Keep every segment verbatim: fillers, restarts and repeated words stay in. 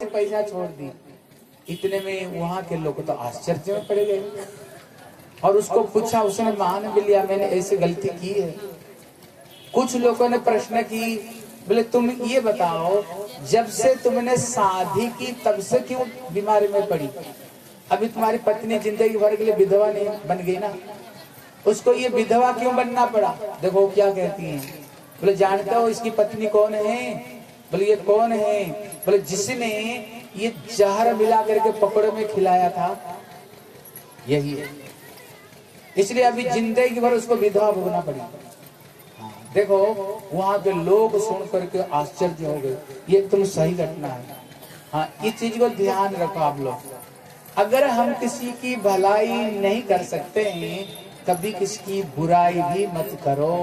पैसा छोड़ दी। इतने में वहां के लोग तो आश्चर्य में पड़ गए और उसको पूछा, उसने मान भी लिया मैंने ऐसी गलती की है। कुछ लोगों ने प्रश्न की, बोले तुम ये बताओ जब से तुमने शादी की तब से क्यों बीमारी में पड़ी? अभी तुम्हारी पत्नी जिंदगी भर के लिए विधवा नहीं बन गई ना, उसको ये विधवा क्यों बनना पड़ा? देखो क्या कहती हैं, बोले जानते हो इसकी पत्नी कौन है? बोले ये कौन है? बोले जिसने ये जहर मिला करके पकौड़े में खिलाया था यही है, इसलिए अभी जिंदगी भर उसको विधवा भोगना पड़ी। देखो वहां के लोग सुन करके आश्चर्य हो गए, ये तुम सही घटना है। हाँ, इस चीज को ध्यान रखो आप लोग। अगर हम किसी की भलाई नहीं कर सकते हैं, कभी किसकी बुराई भी मत करो।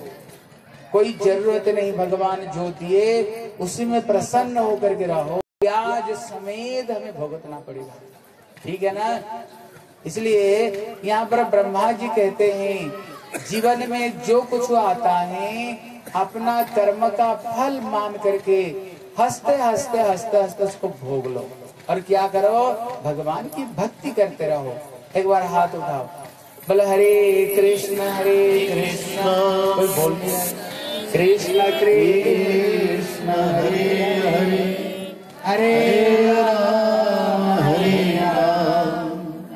कोई जरूरत नहीं, भगवान जो दिए उसी में प्रसन्न होकर के रहो। ब्याज समेत हमें भुगतना पड़ेगा, ठीक है ना? इसलिए यहाँ पर ब्रह्मा जी कहते हैं जीवन में जो कुछ आता है अपना कर्म का फल मान करके हंसते हंसते हंसते हंसते उसको भोग लो और क्या करो? भगवान की भक्ति करते रहो। एक बार हाथ उठाओ, बोले हरे कृष्ण हरे कृष्ण, कोई बोल नहीं रहा, कृष्ण कृष्ण हरे हरे हरे राम हरे राम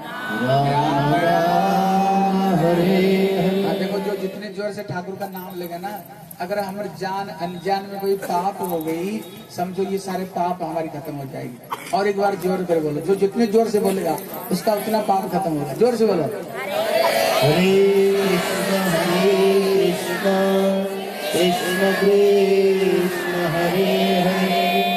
राम राम हरे हरे। देखो जो जितने जोर से ठाकुर का नाम लेगा ना, अगर हमारे जान अनजान में कोई पाप हो गई, समझो ये सारे पाप हमारी खत्म हो जाएगी। और एक बार जोर कर बोलो, जो जितने जोर से बोलेगा उसका उतना पाप खत्म होगा। जोर से बोलो, हरे कृष्ण हरे कृष्ण कृष्ण कृष्ण हरे हरे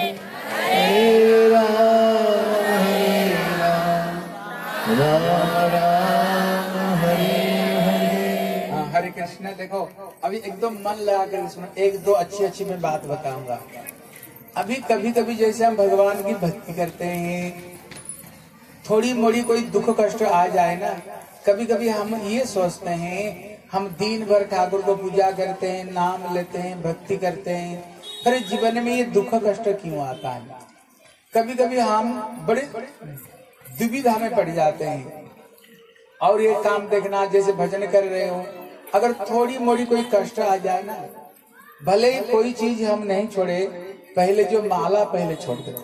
हरे राम हरे राम राम राम हरे हरे। हरे कृष्ण। देखो अभी एकदम मन लगा कर सुनो, एक दो अच्छी अच्छी मैं बात बताऊंगा। अभी कभी कभी जैसे हम भगवान की भक्ति करते हैं, थोड़ी मोड़ी कोई दुख कष्ट आ जाए ना, कभी कभी हम ये सोचते हैं हम दिन भर ठाकुर को पूजा करते हैं, नाम लेते हैं, भक्ति करते हैं, अरे जीवन में ये दुख कष्ट क्यों आता है? कभी कभी हम बड़े दुविधा में पड़ जाते हैं। और ये काम देखना, जैसे भजन कर रहे हो, अगर थोड़ी मोड़ी कोई कष्ट आ जाए ना, भले ही कोई चीज हम नहीं छोड़े, पहले जो माला पहले छोड़ दो,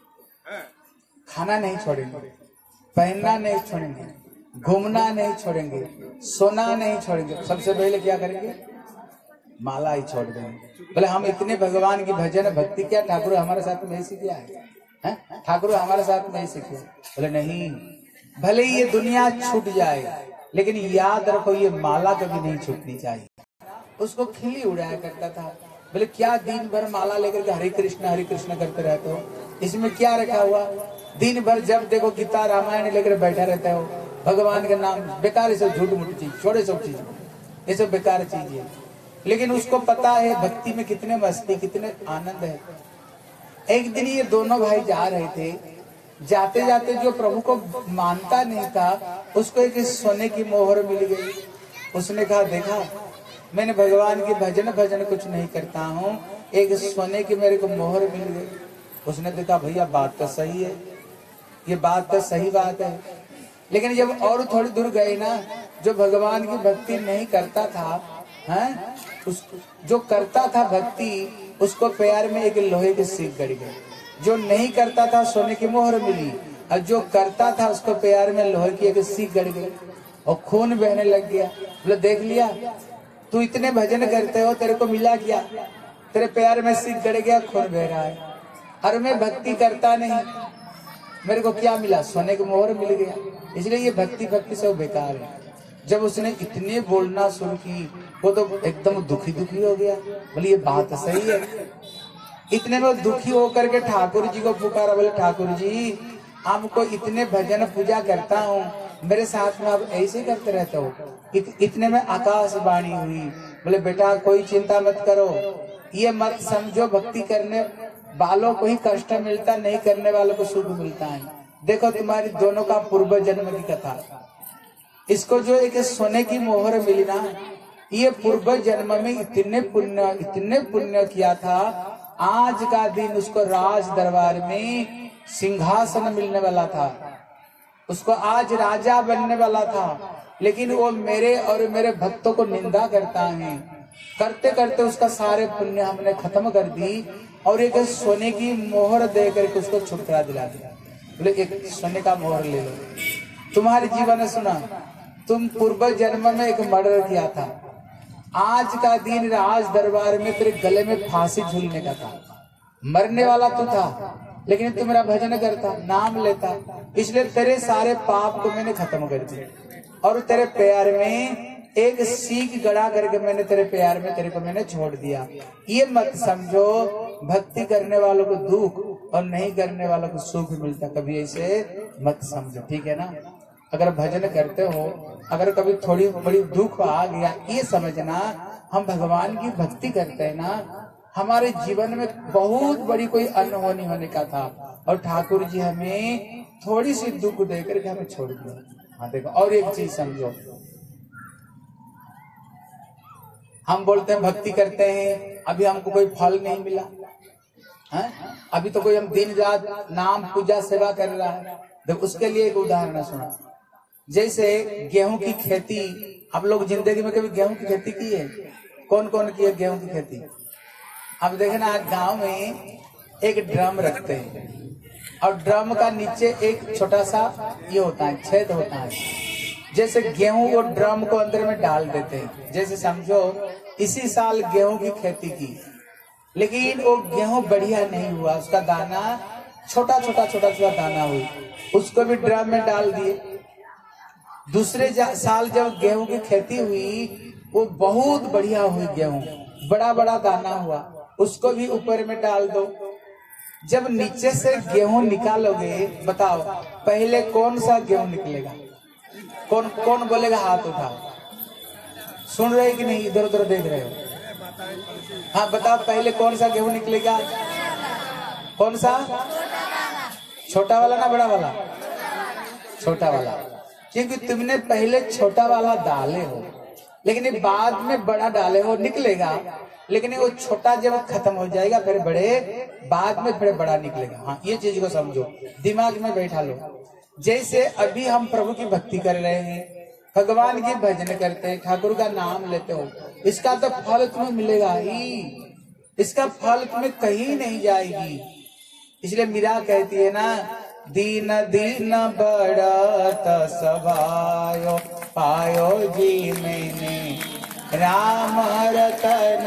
खाना नहीं छोड़ेंगे, पहनना नहीं छोड़ेंगे, घूमना नहीं छोड़ेंगे, सोना नहीं छोड़ेंगे, सबसे पहले क्या करेंगे? माला ही छोड़ देंगे। बोले हम इतने भगवान की भजन भक्ति क्या ठाकुर हमारे साथ में ऐसी किया है, है? ठाकुर हमारे साथ में ऐसी किया? बोले नहीं, भले ही ये दुनिया छूट जाए लेकिन याद रखो ये माला कभी नहीं छूटनी चाहिए। उसको खिली उड़ाया करता था। बोले क्या दिन भर माला लेकर के हरे कृष्ण हरे कृष्ण करते रहते हो, इसमें क्या रखा हुआ? दिन भर जब देखो गीता रामायण लेकर बैठा रहता हो, भगवान का नाम बेकार, ये सब झूठ मूठ चीज, छोड़े सब चीज, ये सब बेकार चीज है। लेकिन उसको पता है भक्ति में कितने मस्ती कितने आनंद है। एक दिन ये दोनों भाई जा रहे थे, जाते जाते जो प्रभु को मानता नहीं था उसको एक सोने की मोहर मिल गई। उसने कहा देखा मैंने भगवान की भजन भजन कुछ नहीं करता हूँ, एक सोने की मेरे को मोहर मिल गई। उसने देखा भैया बात तो सही है, ये बात तो सही बात है। लेकिन जब और थोड़ी दूर गए ना, जो भगवान की भक्ति नहीं करता था, हैं, उस जो करता था भक्ति, उसको पैर में एक लोहे की सीख गड़ गई। जो नहीं करता था सोने की मोहर मिली, और जो करता था उसको पैर में लोहे की एक सीख गड़ गई और खून बहने लग गया। बोले देख लिया, तू इतने भजन करते हो, तेरे को मिला क्या? तेरे पैर में सीख गड़ गया, खून बह रहा है। और मैं भक्ति करता नहीं, मेरे को क्या मिला? सोने की मोहर मिल गया। इसलिए ये भक्ति भक्ति सब बेकार है। जब उसने इतने बोलना शुरू की, वो तो एकदम दुखी दुखी हो गया। बोले ये बात सही है। इतने में दुखी होकर के ठाकुर जी को पुकारा। बोले ठाकुर जी आपको इतने भजन पूजा करता हूँ, मेरे साथ में आप ऐसे करते रहते हो? इत, इतने में आकाशवाणी हुई। बोले बेटा कोई चिंता मत करो, ये मत समझो भक्ति करने वालों को ही कष्ट मिलता, नहीं करने वालों को सुख मिलता है। देखो तुम्हारी दोनों का पूर्व जन्म की कथा, इसको जो एक सोने की मोहर मिली ना, ये पूर्व जन्म में इतने पुण्य इतने पुण्य किया था, आज का दिन उसको राज दरबार में सिंहासन मिलने वाला था, उसको आज राजा बनने वाला था, लेकिन वो मेरे और मेरे भक्तों को निंदा करता है। करते करते उसका सारे पुण्य हमने खत्म कर दी और एक सोने की मोहर दे करके उसको छुटकारा दिला दिया। बोले एक सोने का मोहर ले लो, तुम्हारे जीवन में सुना तुम पूर्व जन्म में एक मर्डर किया था, आज का दिन राज दरबार में तेरे गले में फांसी झूलने का था। मरने वाला तू था, लेकिन तू मेरा भजन करता, नाम लेता, इसलिए तेरे सारे पाप को मैंने खत्म कर दिया और तेरे प्यार में एक सीख गड़ा करके मैंने तेरे प्यार में तेरे को मैंने छोड़ दिया। ये मत समझो भक्ति करने वालों को दुख और नहीं करने वालों को सुख मिलता, कभी ऐसे मत समझो, ठीक है ना। अगर भजन करते हो, अगर कभी थोड़ी बड़ी दुख आ गया, ये समझना हम भगवान की भक्ति करते हैं ना, हमारे जीवन में बहुत बड़ी कोई अनहोनी होने का था और ठाकुर जी हमें थोड़ी सी दुख देकर के हमें छोड़ दिया। हाँ देखो, और एक चीज समझो, हम बोलते हैं भक्ति करते हैं, अभी हमको कोई फल नहीं मिला है, अभी तो कोई हम दिन रात नाम पूजा सेवा कर रहा है। देखो उसके लिए एक उदाहरण सुना, जैसे गेहूं की खेती, आप लोग जिंदगी में कभी गेहूं की खेती की है? कौन कौन की है गेहूं की खेती? अब देखना गांव में एक ड्रम रखते हैं और ड्रम का नीचे एक छोटा सा ये होता है, छेद होता है, जैसे गेहूं वो ड्रम को अंदर में डाल देते हैं। जैसे समझो इसी साल गेहूं की खेती की, लेकिन वो गेहूं बढ़िया नहीं हुआ, उसका दाना छोटा छोटा छोटा छोटा दाना हुई, उसको भी ड्रम में डाल दिए। दूसरे साल जब गेहूं की खेती हुई, वो बहुत बढ़िया हुई गेहूं, बड़ा बड़ा दाना हुआ, उसको भी ऊपर में डाल दो। जब नीचे से गेहूं निकालोगे, बताओ पहले कौन सा गेहूं निकलेगा? कौन कौन बोलेगा? हाथ उठाओ। सुन रहे कि नहीं? इधर उधर देख रहे हो? हाँ बताओ, पहले कौन सा गेहूं निकलेगा? कौन सा? छोटा वाला ना बड़ा वाला? छोटा वाला, क्योंकि तुमने पहले छोटा वाला डाले हो, लेकिन बाद में बड़ा डाले हो, निकलेगा। लेकिन वो छोटा जब खत्म हो जाएगा फिर बड़े, बाद में फिर बड़ा निकलेगा। हाँ ये चीज को समझो, दिमाग में बैठा लो। जैसे अभी हम प्रभु की भक्ति कर रहे हैं, भगवान की भजन करते हैं, ठाकुर का नाम लेते हो, इसका तो फल तुम्हें मिलेगा ही, इसका फल तुम्हें कहीं नहीं जाएगी। इसलिए मीरा कहती है ना, दीन दीन बढ़त सभायो पायो जी मैंने, राम रतन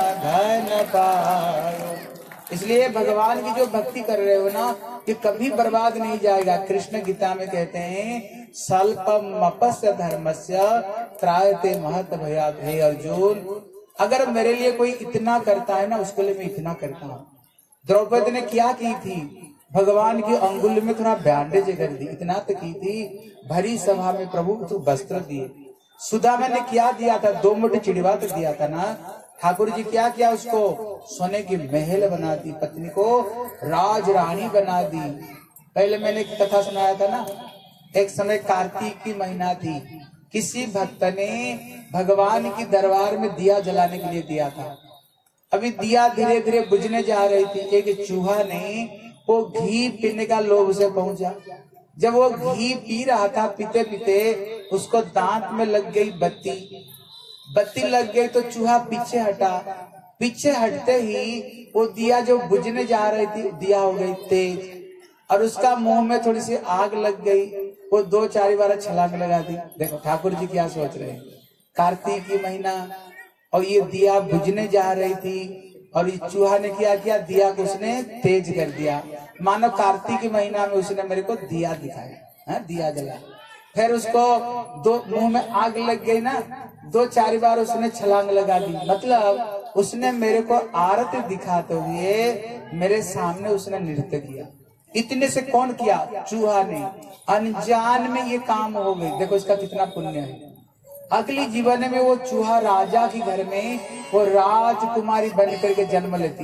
धन पायो। इसलिए भगवान की जो भक्ति कर रहे हो ना, ये कभी बर्बाद नहीं जाएगा। कृष्ण गीता में कहते हैं, स्वल्पम अपस्य धर्मस्य त्रायते महत भयात्। हे अर्जुन, अगर मेरे लिए कोई इतना करता है ना, उसके लिए मैं इतना करता हूँ। द्रौपदी ने क्या की थी? भगवान की अंगुल में थोड़ा बैंडेज कर दी, इतना तो की थी। भरी सभा में प्रभु तो वस्त्र दिए। सुदामा ने क्या दिया था? दो मुट्ठी चिड़वा तो दिया था ना। ठाकुर जी क्या किया? उसको सोने की महल बना दी, पत्नी को राज रानी बना दी। पहले मैंने एक कथा सुनाया था ना, एक समय कार्तिक की महीना थी, किसी भक्त ने भगवान की दरबार में दिया जलाने के लिए दिया था। अभी दिया धीरे धीरे बुझने जा रही थी, एक चूहा ने वो घी पीने का लोभ से पहुंचा। जब वो घी पी रहा था, पीते पीते उसको दांत में लग गई बत्ती। बत्ती लग गई तो चूहा पीछे हटा। पीछे हटते ही वो दिया जो बुझने जा रही थी, दिया हो गई तेज और उसका मुंह में थोड़ी सी आग लग गई। वो दो चार बार छलांग लगा दी। देखो ठाकुर जी क्या सोच रहे हैं, कार्तिक की महीना और ये दिया बुझने जा रही थी और ये चूहा ने क्या किया? दिया को उसने तेज कर दिया। मानो कार्तिक के महीना में उसने मेरे को दिया दिखाया, है दिया जला। फिर उसको दो मुंह में आग लग गई ना, दो चार बार उसने छलांग लगा दी। मतलब उसने मेरे को आरती दिखाते हुए मेरे सामने उसने नृत्य किया। इतने से कौन किया? चूहा ने। अनजान में ये काम हो गई। देखो इसका कितना पुण्य है। अगली जीवन में वो चूहा राजा के घर में वो राजकुमारी बन करके जन्म लेती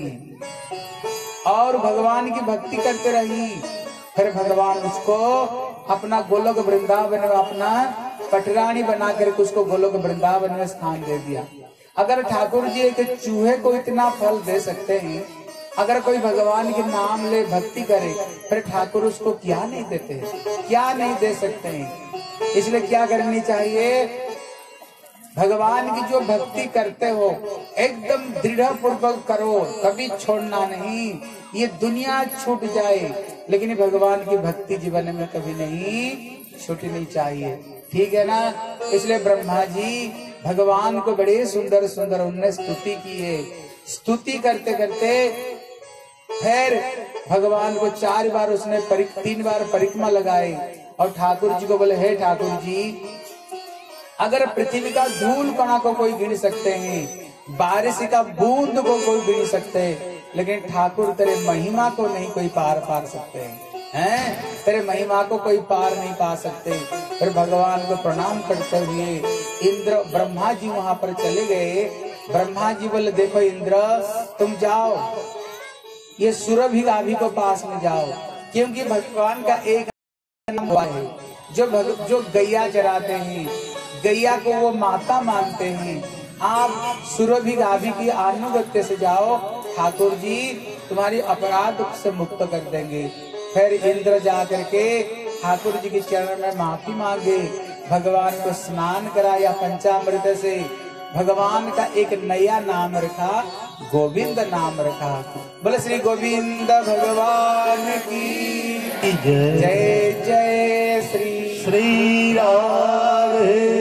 है और भगवान की भक्ति करते रही। फिर भगवान उसको अपना गोलोक वृंदावन में अपना पटरानी बना करके उसको गोलोक वृंदावन में स्थान दे दिया। अगर ठाकुर जी एक चूहे को इतना फल दे सकते हैं अगर कोई भगवान के नाम ले भक्ति करे फिर ठाकुर उसको क्या नहीं देते हैं, क्या नहीं दे सकते हैं। इसलिए क्या करनी चाहिए, भगवान की जो भक्ति करते हो एकदम दृढ़ पूर्वक करो, कभी छोड़ना नहीं। ये दुनिया छूट जाए लेकिन भगवान की भक्ति जीवन में कभी नहीं छूटनी चाहिए, ठीक है ना। इसलिए ब्रह्मा जी भगवान को बड़े सुंदर सुंदर उन्होंने स्तुति की है। स्तुति करते करते फिर भगवान को चार बार उसने परिक, तीन बार परिक्रमा लगाए और ठाकुर जी को बोले, हे ठाकुर जी, अगर पृथ्वी का धूल कणा को कोई गिन सकते हैं, बारिश का बूंद को कोई गिन सकते हैं, लेकिन ठाकुर तेरे महिमा को नहीं कोई पार पार सकते हैं, हैं? तेरे महिमा को कोई पार नहीं पा सकते। फिर भगवान को प्रणाम करते हुए इंद्र ब्रह्मा जी वहां पर चले गए। ब्रह्मा जी बोले, देखो इंद्र, तुम जाओ ये सुरभि गाभी को पास में जाओ, क्योंकि भगवान का एक नाम है, जो भग, जो गैया चराते हैं, गैया को वो माता मानते हैं। आप सुरभि गाभी की अनुगत्य से जाओ, ठाकुर जी तुम्हारी अपराध से मुक्त कर देंगे। फिर इंद्र जा करके ठाकुर जी के चरण में माफी मांगे, भगवान को स्नान कराया पंचामृत से, भगवान का एक नया नाम रखा, गोविंद नाम रखा। बोले श्री गोविंद भगवान की जय, जय जय श्री श्री राधे।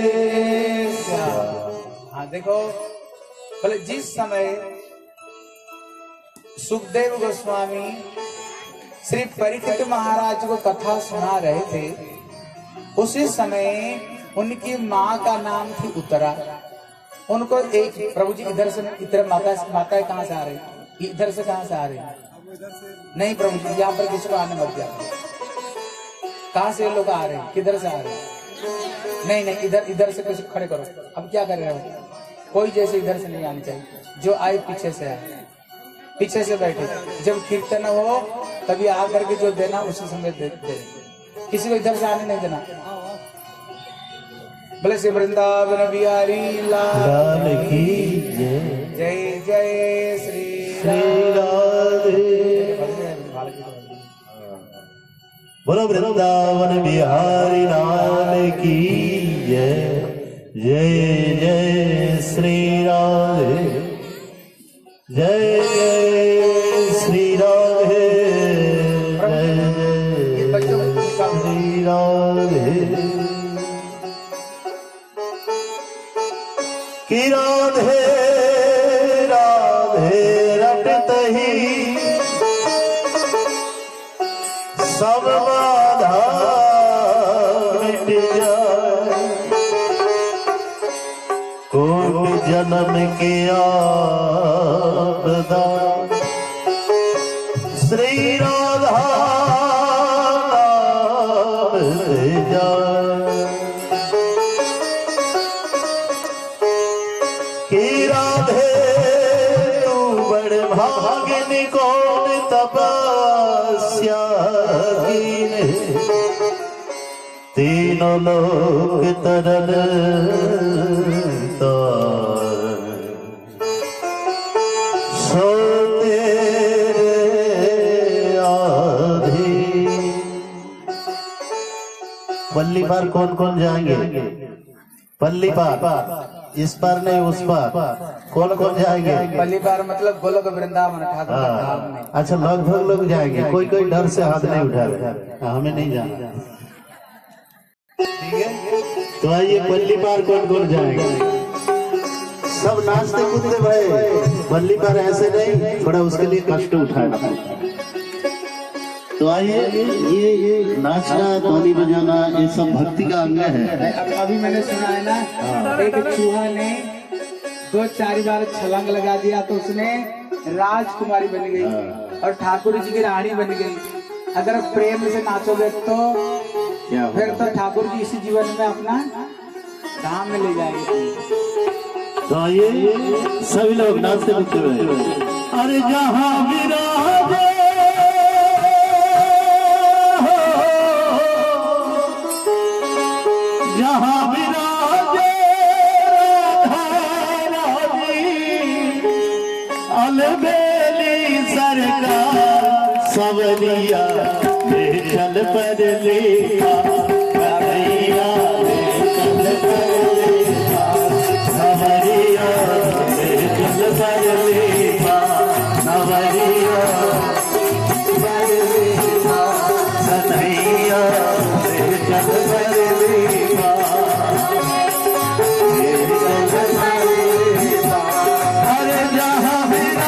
हाँ देखो, बोले जिस समय सुखदेव गोस्वामी श्री परीक्षित महाराज को कथा सुना रहे थे, उसी समय उनकी माँ का नाम थी उत्तरा। उनको एक प्रभु जी इधर से इधर माता माता कहाँ से आ रही, इधर से कहाँ से आ रही? नहीं प्रभु जी, यहाँ पर किसी को आने मत दिया। कहाँ से लोग आ रहे हैं, किधर से आ रहे हैं? नहीं नहीं, इधर इधर से कुछ खड़े करो। अब क्या कर रहे हो? कोई जैसे इधर से नहीं आनी चाहिए, जो आए पीछे से आए, पीछे से बैठे। जब कीर्तन हो तभी आकर के जो देना उसी समय दे, दे। किसी को इधर से आने नहीं देना। बोले श्री वृंदावन बिहारी लाल की जय, जय जय श्री राधे। बोलो वृंदावन बिहारी लाल की जय, जय जय श्री राधे, जय जय श्री राधे, जय जय श्री राधे। कि राधे राधे रटत ही सब बाधा मिट जाए, कोटि जन्म के आपदा श्री राधा ले जाए। कि राधे तू बड़े भागिनी कौन तपस्या कीने, तीनों लोक तरन तार, सो तेरे आधी। पल्ली पार कौन कौन जाएंगे? पल्ली पार, इस पार नहीं उस पार, कौन कौन जाएंगे? पल्ली पार मतलब गोलोक वृंदावन ठाकुर का धाम में। अच्छा, लगभग लोग जाएंगे, कोई कोई डर से हाथ नहीं उठा रहे, हमें नहीं जाना, ठीक है। तो आइए, पल्ली पार कौन कौन जाएंगे? सब नाचते कूदते भाई, पल्ली पार ऐसे नहीं, थोड़ा उसके लिए कष्ट उठाना। तो आइए, ये ये नाचना, ताली बजाना, ये सब भक्ति का अंग है। अब अभी मैंने सुना है ना, एक चूहा ने दो चार बार छलांग लगा दिया तो उसने राजकुमारी बन गई और ठाकुर जी की रानी बन गई। अगर प्रेम से नाचोगे तो क्या फिर तो ठाकुर जी इसी जीवन में अपना धाम में ले जाएंगे। तो आइए सभी लोग नाचते कूदते हुए, अरे जहाँ विराजे जहाँ विराजे अलबेली सरकार सावरिया ले चल पर लेखा कन्हैया ले चल पर लेखा सावरिया ले चल पर लेखा सावरिया पर लेखा कन्हैया ले चल पर लेखा अरे जहाँ मेरा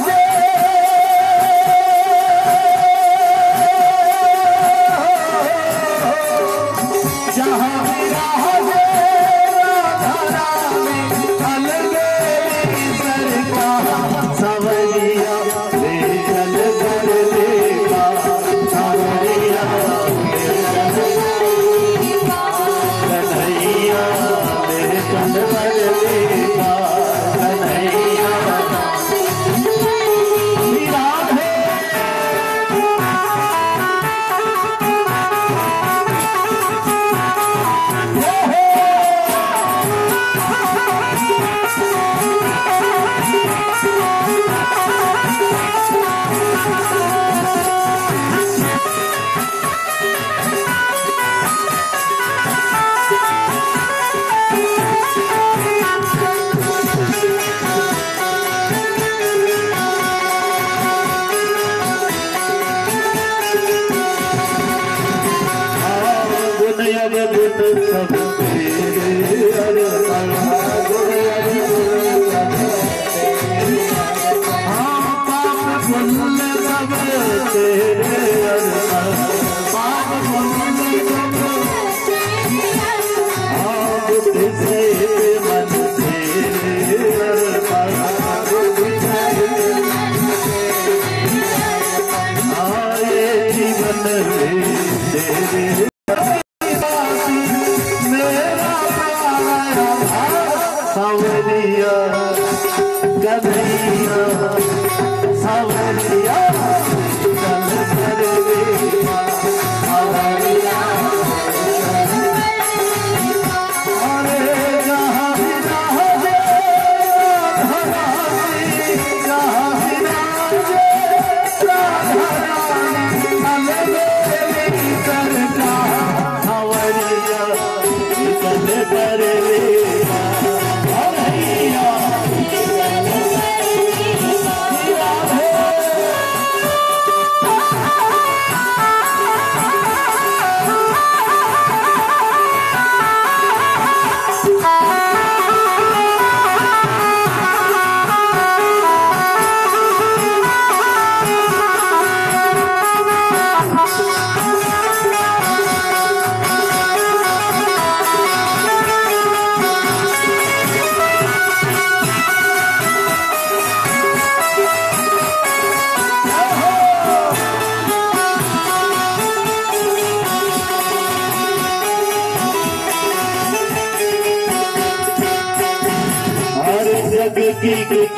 की कुछ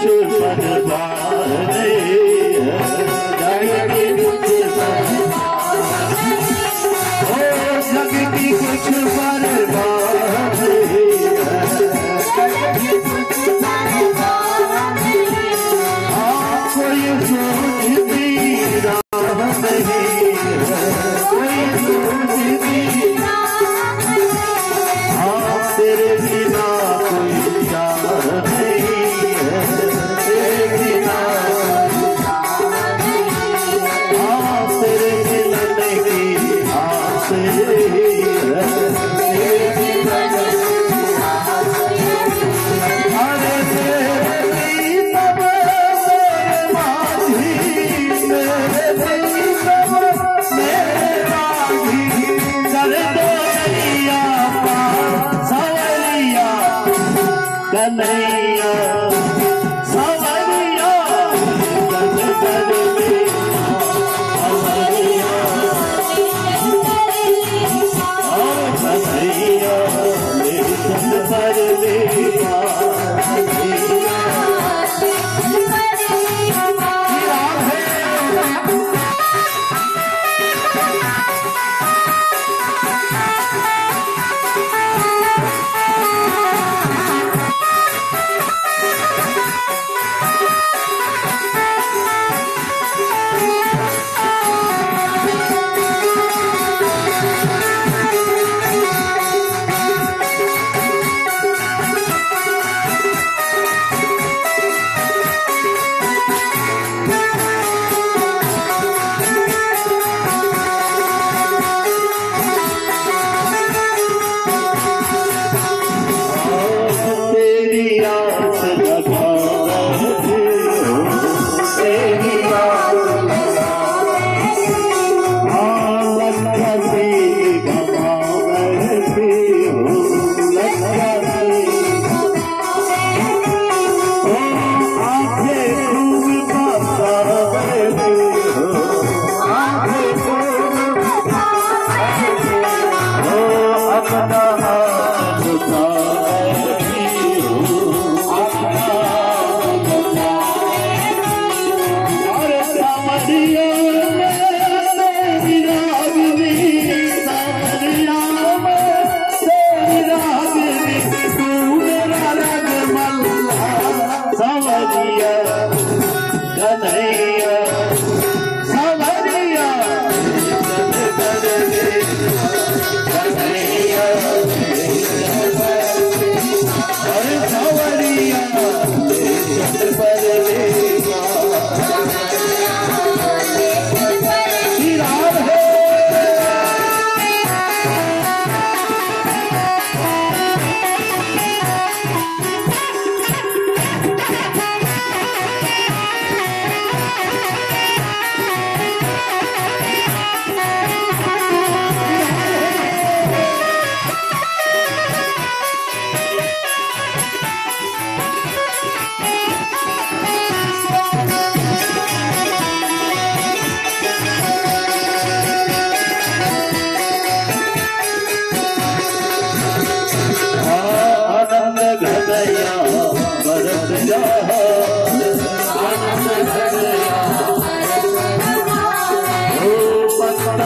परवाह नहीं है, जग की कुछ परवाह नहीं, जग की कुछ परवाह नहीं है, जग की कुछ परवाह नहीं है, कोई सोच भी राह नहीं है, कोई सोच भी राह नहीं है, तेरे बिना कोई चाह नहीं।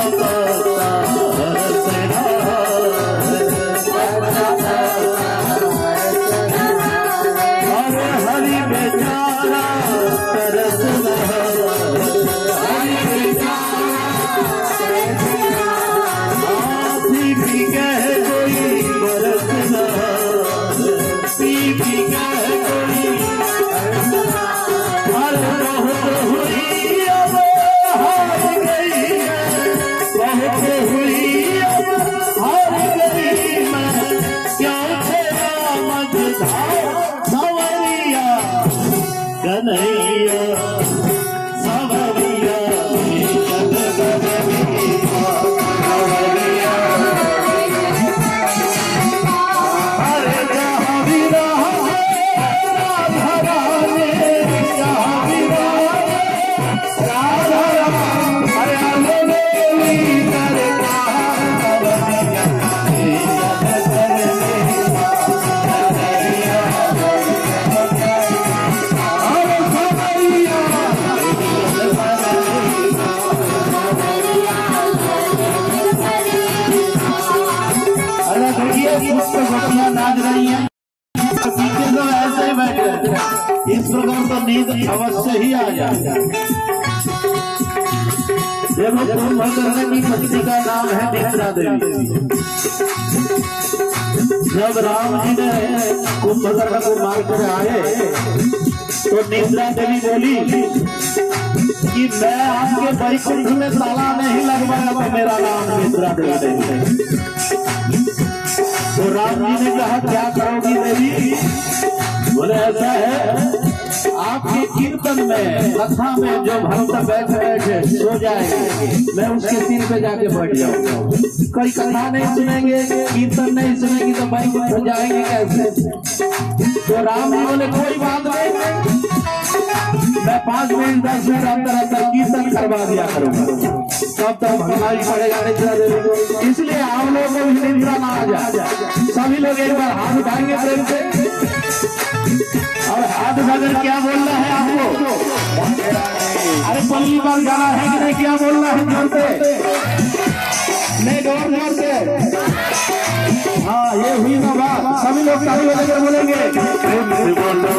इस प्रकार तो नींद अवश्य ही आ जाए। देखो कुंभकर्ण की पत्नी का नाम है निद्रा देवी। जब राम जी ने कुंभकर्ण को मार कर आए तो निद्रा देवी बोली कि मैं आपके वैकुंठ में ताला नहीं लगवाया तो मेरा नाम निद्रा देवी। तो राम जी ने कहा क्या करोगी देवी? बोले ऐसा है आपके कीर्तन में कथा में जो भक्त बैठ बैठे सो जाएंगे मैं उसके सिर पे जाके बैठ जाऊंगा। कोई कथा नहीं सुनेंगे कीर्तन नहीं सुनेंगे तो भाई बैठ जाएंगे कैसे? तो राम जी बोले कोई बात नहीं मैं पांच मिनट दस मिनट अंदर अंदर कीर्तन करवा दिया करूंगा तब तक भगवान पड़ेगा निद्रा देवी। इसलिए हम लोग को भी निद्रा ना आ जाए। सभी लोग एक बार हाथ उठाएंगे प्रेम से और हाथ उठाकर क्या बोलना है आपको? अरे पहली बार गाना है कि नहीं? क्या बोलना है जोर से? नहीं जोर जोर से। हाँ ये हुई ना बात। सभी लोग ताली बजाकर बोलेंगे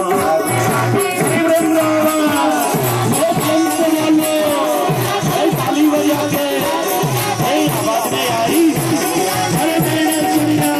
ताली बजा के आवाज नहीं आई। अरे मैंने सुनिया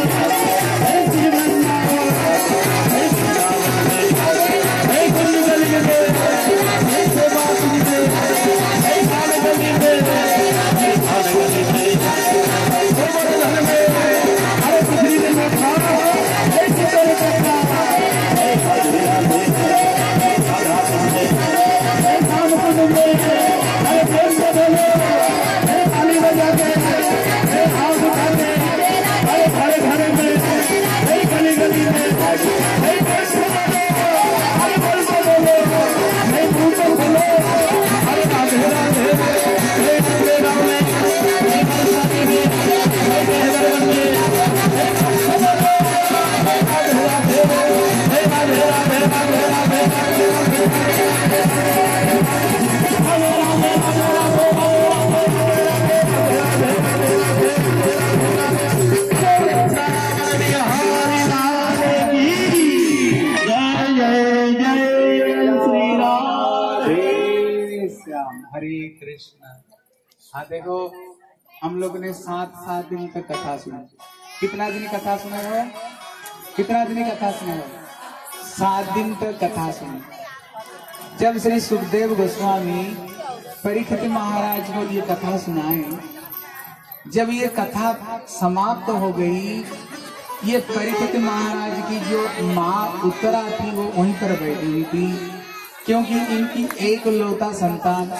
हरे कृष्ण। हाँ देखो हम लोग ने सात सात दिन तक कथा सुनी। कितना दिन कथा सुना है? कितना दिन कथा सुना है? सात दिन तक कथा सुनी। जब श्री सुखदेव गोस्वामी परीक्षित महाराज को ये कथा सुनाए, जब ये कथा समाप्त हो गई, ये परीक्षित महाराज की जो माँ उत्तरा थी वो वहीं पर बैठी हुई थी, क्योंकि इनकी एक लौता संतान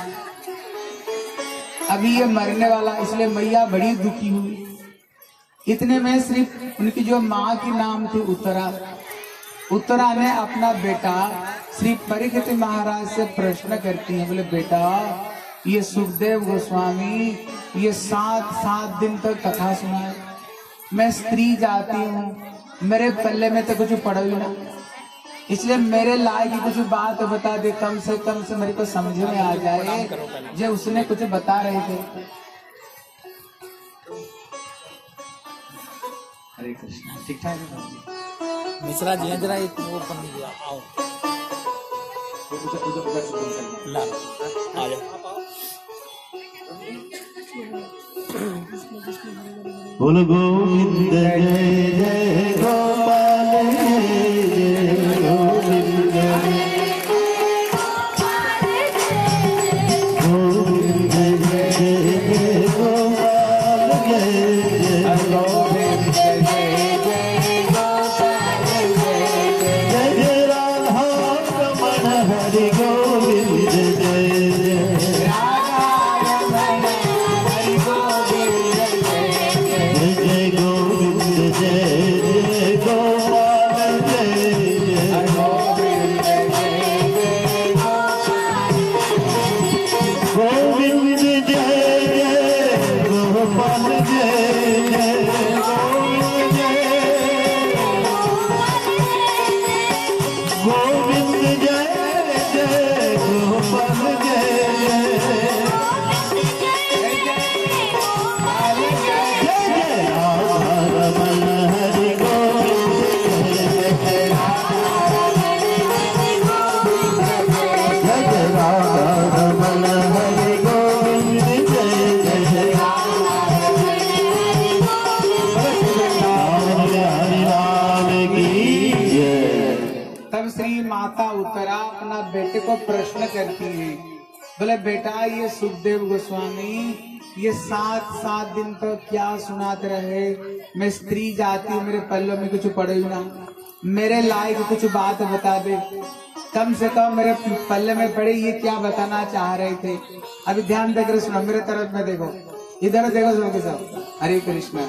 अभी ये मरने वाला, इसलिए मैया बड़ी दुखी हुई। इतने में सिर्फ उनकी जो माँ की नाम थी उत्तरा, उत्तरा ने अपना बेटा श्री परीक्षित महाराज से प्रश्न करती है, बोले बेटा ये सुखदेव गोस्वामी ये सात सात दिन तक कथा सुनाए, मैं स्त्री जाती हूँ, मेरे पल्ले में तो कुछ पड़ा ही ना, इसलिए मेरे लायक कुछ बात बता दे, कम से कम से मेरे को समझ में आ जाए। जो उसने कुछ बता रहे थे हरे कृष्ण। ठीक ठाक है मिश्रा जी जरा एक वो बन गया आओ उधर उधर उधर से बोल सकते ला आ जाओ बोल गोविंद जय जय गोपाल जय जय गोविंद गोविंद जय जय गोपाल जय जय गोविंद जय जय गोपाल जय जय राधा रमण हरि गोविंद जय जय बेटे को प्रश्न करती है, बोले बेटा ये सुखदेव गोस्वामी ये सात सात दिन तो क्या सुनाते रहे, मैं स्त्री जाती हूँ, मेरे पल्लों में कुछ पड़े ना, मेरे लायक कुछ बात बता दे, कम से कम मेरे पल्ले में पड़े, ये क्या बताना चाह रहे थे। अभी ध्यान देकर सुनो, मेरे तरफ में देखो, इधर देखो सब के सब। हरे कृष्ण।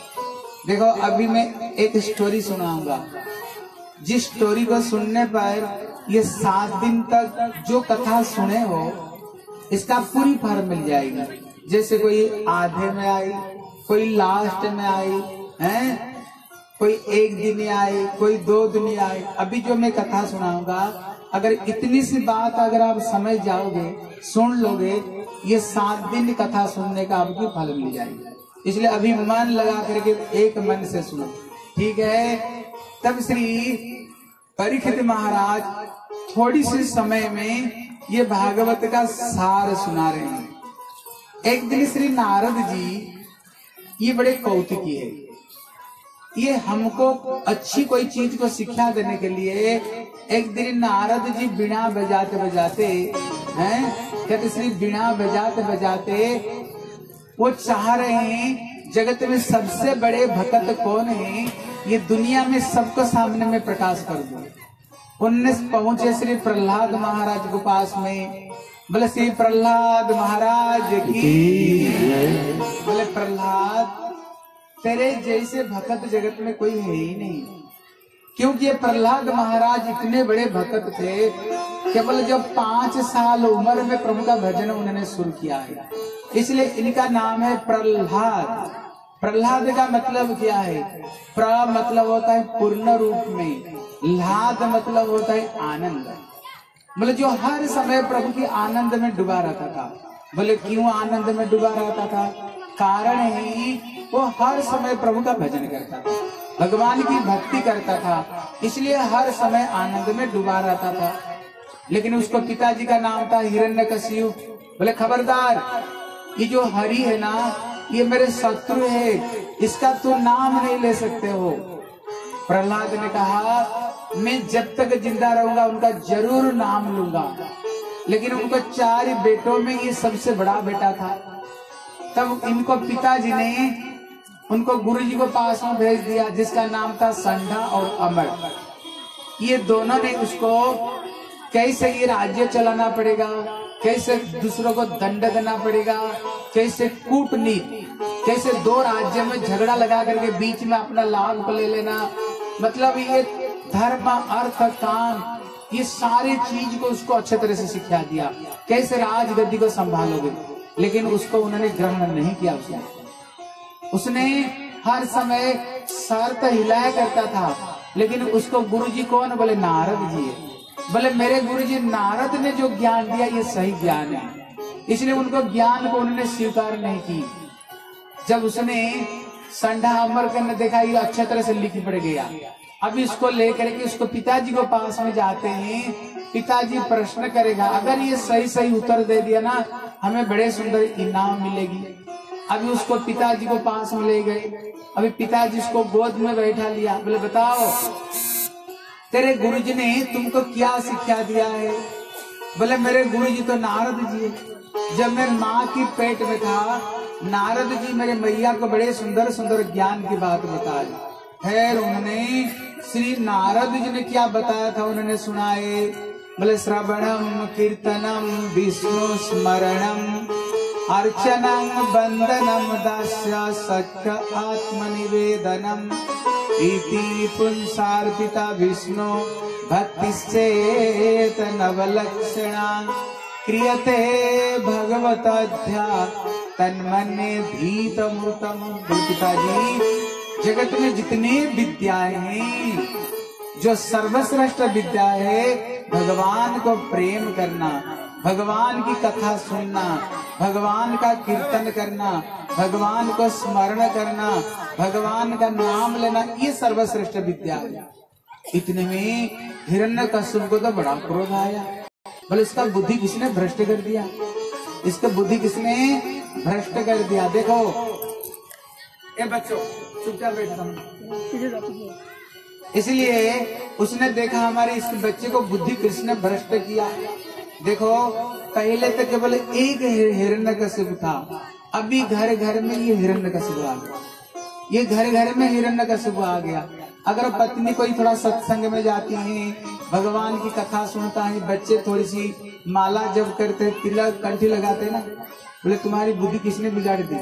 देखो अभी मैं एक स्टोरी सुनाऊंगा, जिस स्टोरी को सुनने पर ये सात दिन तक जो कथा सुने हो इसका पूरी फल मिल जाएगी। जैसे कोई आधे में आई, कोई लास्ट में आई है, कोई एक दिन आई, कोई दो दिन आई। अभी जो मैं कथा सुनाऊंगा, अगर इतनी सी बात अगर आप समझ जाओगे, सुन लोगे, ये सात दिन कथा सुनने का आपको फल मिल जाएगी। इसलिए अभी मन लगा करके एक मन से सुनो, ठीक है। तब श्री परीक्षित महाराज थोड़ी सी समय में ये भागवत का सार सुना रहे हैं। एक दिन श्री नारद जी, ये बड़े कौतुकी है, ये हमको अच्छी कोई चीज को शिक्षा देने के लिए एक दिन नारद जी बीणा बजाते बजाते हैं, कहते श्री बीणा बजाते बजाते वो चाह रहे हैं जगत में सबसे बड़े भक्त कौन है, ये दुनिया में सबको सामने में प्रकाश कर दो। उन्नीस पहुंचे श्री प्रहलाद महाराज के पास में, बोले श्री प्रहलाद महाराज की, बोले प्रहलाद तेरे जैसे भक्त जगत में कोई है ही नहीं, क्योंकि ये प्रहलाद महाराज इतने बड़े भक्त थे, केवल जब पांच साल उम्र में प्रभु का भजन उन्होंने शुरू किया है, इसलिए इनका नाम है प्रहलाद। प्रहलाद का मतलब क्या है? प्र मतलब होता है पूर्ण रूप में, लाद मतलब होता है आनंद, बोले जो हर समय प्रभु की आनंद में डूबा रहता था। बोले क्यों आनंद में डूबा रहता था? कारण ही वो हर समय प्रभु का भजन करता था, भगवान की भक्ति करता था, इसलिए हर समय आनंद में डूबा रहता था। लेकिन उसको पिताजी का नाम था हिरण्यकशिपु। बोले खबरदार, ये जो हरि है ना, ये मेरे शत्रु है, इसका तू नाम नहीं ले सकते हो। प्रहलाद ने कहा मैं जब तक जिंदा रहूंगा उनका जरूर नाम लूंगा। लेकिन उनको चार बेटों में ये सबसे बड़ा बेटा था। तब इनको पिताजी ने उनको गुरुजी को पास में भेज दिया, जिसका नाम था संढा और अमर। ये दोनों ने उसको कैसे ये राज्य चलाना पड़ेगा, कैसे दूसरों को दंड देना पड़ेगा, कैसे कूटनीति, कैसे दो राज्य में झगड़ा लगा करके बीच में अपना लाभ को ले लेना, मतलब ये धर्म अर्थ काम, ये सारी चीज को उसको अच्छे तरह से सिखा दिया, कैसे राजगद्दी को संभालोगे। लेकिन उसको उन्होंने ग्रहण नहीं किया। उसने उसने हर समय शर्त हिलाया करता था। लेकिन उसको गुरुजी कौन? बोले नारद जी है। बोले मेरे गुरुजी नारद ने जो ज्ञान दिया ये सही ज्ञान है, इसलिए उनको ज्ञान को उन्होंने स्वीकार नहीं की। जब उसने संडा अमर ने देखा ये अच्छी तरह से लिख पड़ गया। अब इसको लेकर के उसको पिताजी को पास में जाते हैं। पिताजी प्रश्न करेगा, अगर ये सही सही उत्तर दे दिया ना हमें बड़े सुंदर इनाम मिलेगी। अभी उसको पिताजी को पास में ले गए। अभी पिताजी उसको गोद में बैठा लिया। बोले बताओ तेरे गुरुजी ने तुमको क्या शिक्षा दिया है? बोले मेरे गुरुजी तो नारद जी है। जब मैं माँ की पेट में था नारद जी मेरे मैया को बड़े सुंदर सुंदर ज्ञान की बात बताई। फिर उन्होंने श्री नारद जी ने क्या बताया था उन्होंने सुनाए। बोले श्रवणम कीर्तनम विष्णु स्मरणम अर्चनम बंदनम दास्य सख्य आत्मनिवेदनम इति पुंसार्पिता विष्णु भक्तिश्चेत नवलक्षणा क्रियते भगवतध्या तन्मन्ये धीतमृतम। पिताजी जगत में जितनी विद्याएं हैं जो सर्वश्रेष्ठ विद्या है भगवान को प्रेम करना, भगवान की कथा सुनना, भगवान का कीर्तन करना, भगवान को स्मरण करना, भगवान का नाम लेना, ये सर्वश्रेष्ठ विद्या है। इतने में हिरण्यकश्यप को तो बड़ा क्रोध आया। बोले इसका बुद्धि किसने भ्रष्ट कर दिया, इसका बुद्धि किसने भ्रष्ट कर दिया। देखो ए बच्चों चुपचाप बैठो। इसलिए उसने देखा हमारे इस बच्चे को बुद्धि किसने भ्रष्ट किया। देखो पहले तो केवल एक हिरण्यकश्यप था, अभी घर घर में ये हिरण्यकश्यप आ गया। ये घर घर में हिरण्यकश्यप आ गया। अगर पत्नी कोई थोड़ा सत्संग में जाती है, भगवान की कथा सुनता है, बच्चे थोड़ी सी माला जब करते तिलक कंठी लगाते ना, बोले तुम्हारी बुद्धि किसने बिगाड़ दी?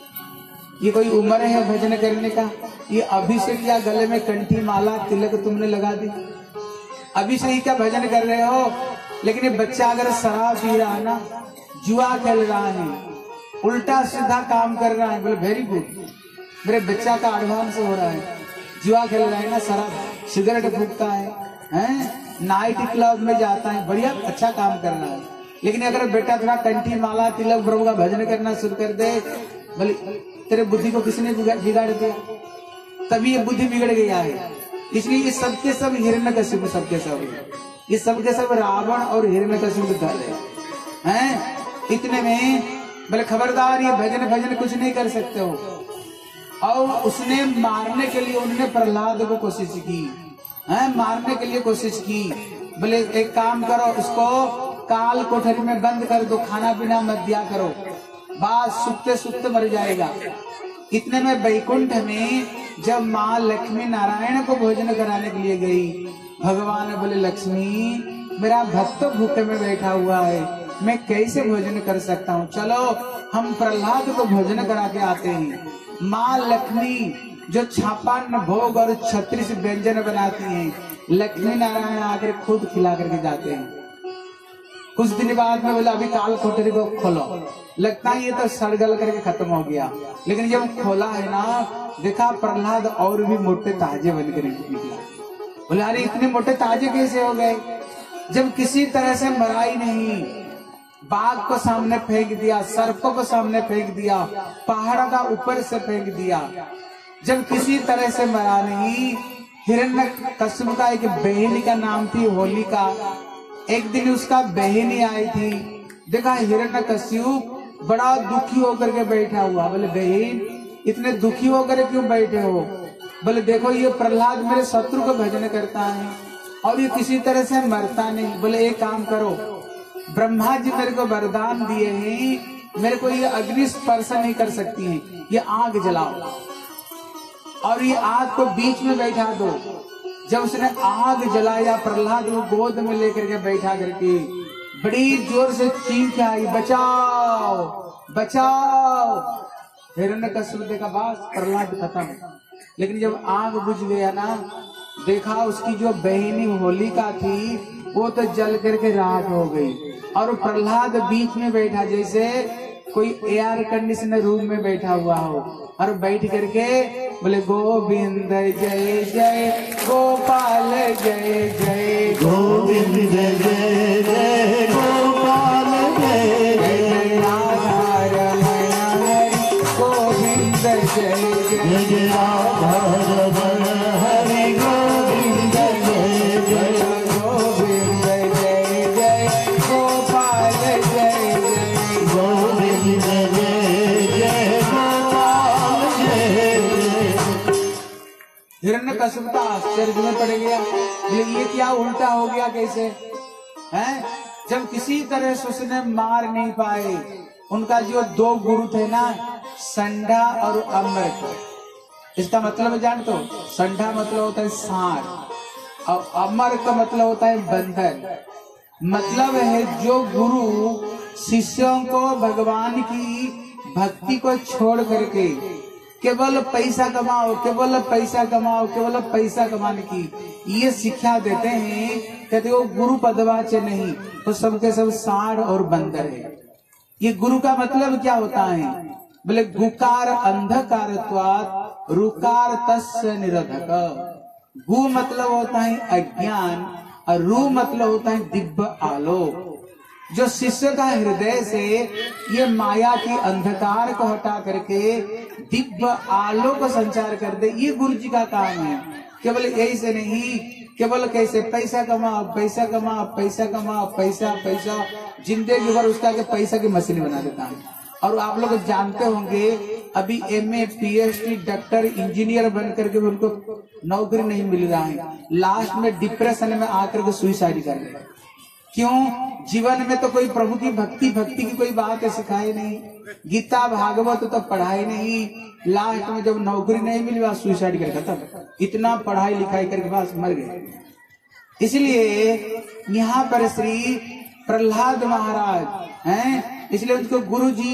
ये कोई उम्र है भजन करने का? ये अभी से क्या गले में कंठी माला तिलक तुमने लगा दी? अभी से ही क्या भजन कर रहे हो? लेकिन ये बच्चा अगर शराब पी रहा है ना, जुआ खेल रहा है, उल्टा सीधा काम कर रहा है, बोले वेरी गुड, मेरे बच्चा का एडवांस हो रहा है। जुआ खेल रहा है ना, शराब सिगरेट फूकता है, हैं? नाइट क्लब में जाता है, बढ़िया अच्छा काम कर रहा है। लेकिन अगर बेटा थोड़ा कंठी माला तिलक प्रभु का भजन करना शुरू कर दे, बोले तेरे बुद्धि को किसने बिगाड़ दिया? तभी ये बुद्धि बिगड़ गया है। इसलिए ये सबके सब हिरण्यकश्यप सबके सब ये सबके सब रावण और हिरण्यकश्यप दल है, हैं? इतने में बोले खबरदार ये भजन भजन कुछ नहीं कर सकते हो। और उसने मारने के लिए उन्होंने प्रहलाद को कोशिश की, हैं? मारने के लिए कोशिश की। बोले एक काम करो, उसको काल कोठरी में बंद कर दो, खाना पीना मत दिया करो, बात सुखते सुखते मर जाएगा। इतने में बैकुंठ में जब माँ लक्ष्मी नारायण को भोजन कराने के लिए गई, भगवान बोले लक्ष्मी मेरा भक्त भूखे में बैठा हुआ है, मैं कैसे भोजन कर सकता हूँ, चलो हम प्रहलाद को भोजन करा के आते हैं। माँ लक्ष्मी जो छापान भोग और छत्तीस व्यंजन बनाती हैं, लक्ष्मी नारायण आकर खुद खिला करके जाते हैं। कुछ दिन बाद में बोला अभी काल कोठरी को खोलो, लगता है ये तो सड़गल करके खत्म हो गया। लेकिन जब खोला है ना, देखा प्रहलाद और भी मोटे ताजे बन कर निकला। बोले अरे इतने मोटे ताजे कैसे हो गए? जब किसी तरह से मरा ही नहीं, बाघ को सामने फेंक दिया, सर्पों को सामने फेंक दिया, पहाड़ का ऊपर से फेंक दिया, जब किसी तरह से मरा नहीं। हिरण्यकश्यप का एक बहन का नाम थी होलिका। एक दिन उसका बहनी आई थी, देखा हिरण्यकश्यप बड़ा दुखी होकर के बैठा हुआ। बोले बहन इतने दुखी होकर क्यों बैठे हो? बोले देखो ये प्रहलाद मेरे शत्रु को भजन करता है और ये किसी तरह से मरता नहीं। बोले एक काम करो, ब्रह्मा जी मेरे को वरदान दिए हैं, मेरे को ये अग्नि स्पर्श नहीं कर सकती है, ये आग जलाओ और ये आग को बीच में बैठा दो। जब उसने आग जलाया, प्रहलाद को गोद में लेकर के बैठा करके बड़ी जोर से चीख आई, बचाओ बचाओ। हिरण्यकश्यप देखा बस प्रहलाद खत्म। लेकिन जब आग बुझ गया ना, देखा उसकी जो बहनी होलिका थी वो तो जल करके राख हो गई और प्रहलाद बीच में बैठा, जैसे कोई एयर कंडीशनर रूम में बैठा हुआ हो, और बैठ करके बोले गोविंद जय जय गोपाल जय जय गोविंद जय जय जय गोपाल जय जय राधा रमण हरि गोविंद जय जय जय राधा रमण हरि गोविंद जय जय गोविंद जय जय गोपाल जय जय गोविंद जय जय गोपाल जय जय। हिरण्यकश्यप का आश्चर्य में पड़ गया, ये ये क्या उल्टा हो गया कैसे हैं? जब किसी तरह से उसने मार नहीं पाए, उनका जो दो गुरु थे ना, संढा और अमृत, इसका मतलब जान तो, संढा मतलब होता है सांड और अमर का मतलब होता है बंधन। मतलब है जो गुरु शिष्यों को भगवान की भक्ति को छोड़ करके केवल पैसा कमाओ, केवल पैसा कमाओ, केवल पैसा कमाने की ये शिक्षा देते हैं, कहते वो गुरु पदवाच्य नहीं, तो सबके सब सांड और बंदर है। ये गुरु का मतलब क्या होता है? बोले गुकार अंधकारत्वात् रुकार तस्य निरधक। गु मतलब होता है अज्ञान और रू मतलब होता है दिव्य आलोक। जो शिष्य का हृदय से ये माया की अंधकार को हटा करके दिव्य आलोक का संचार कर दे, ये गुरु जी का काम है। केवल यही से नहीं, केवल कैसे पैसा कमाओ, पैसा कमाओ, पैसा कमाओ, पैसा पैसा, जिंदगी भर उसका के पैसा की मशीन बना देता है। और आप लोग जानते होंगे अभी एमए, पीएचडी, डॉक्टर, इंजीनियर बन करके भी उनको नौकरी नहीं मिल रहा है, लास्ट में डिप्रेशन में आकर के सुसाइड कर रहे हैं। क्यों? जीवन में तो कोई प्रभु की भक्ति भक्ति की कोई बात सिखाई नहीं, गीता भागवत तो पढ़ाई नहीं, लास्ट में जब नौकरी नहीं मिली वह सुसाइड कर खत्म। इतना पढ़ाई लिखाई करके बस मर गए। इसलिए यहाँ पर श्री प्रहलाद महाराज हैं, इसलिए उनको गुरु जी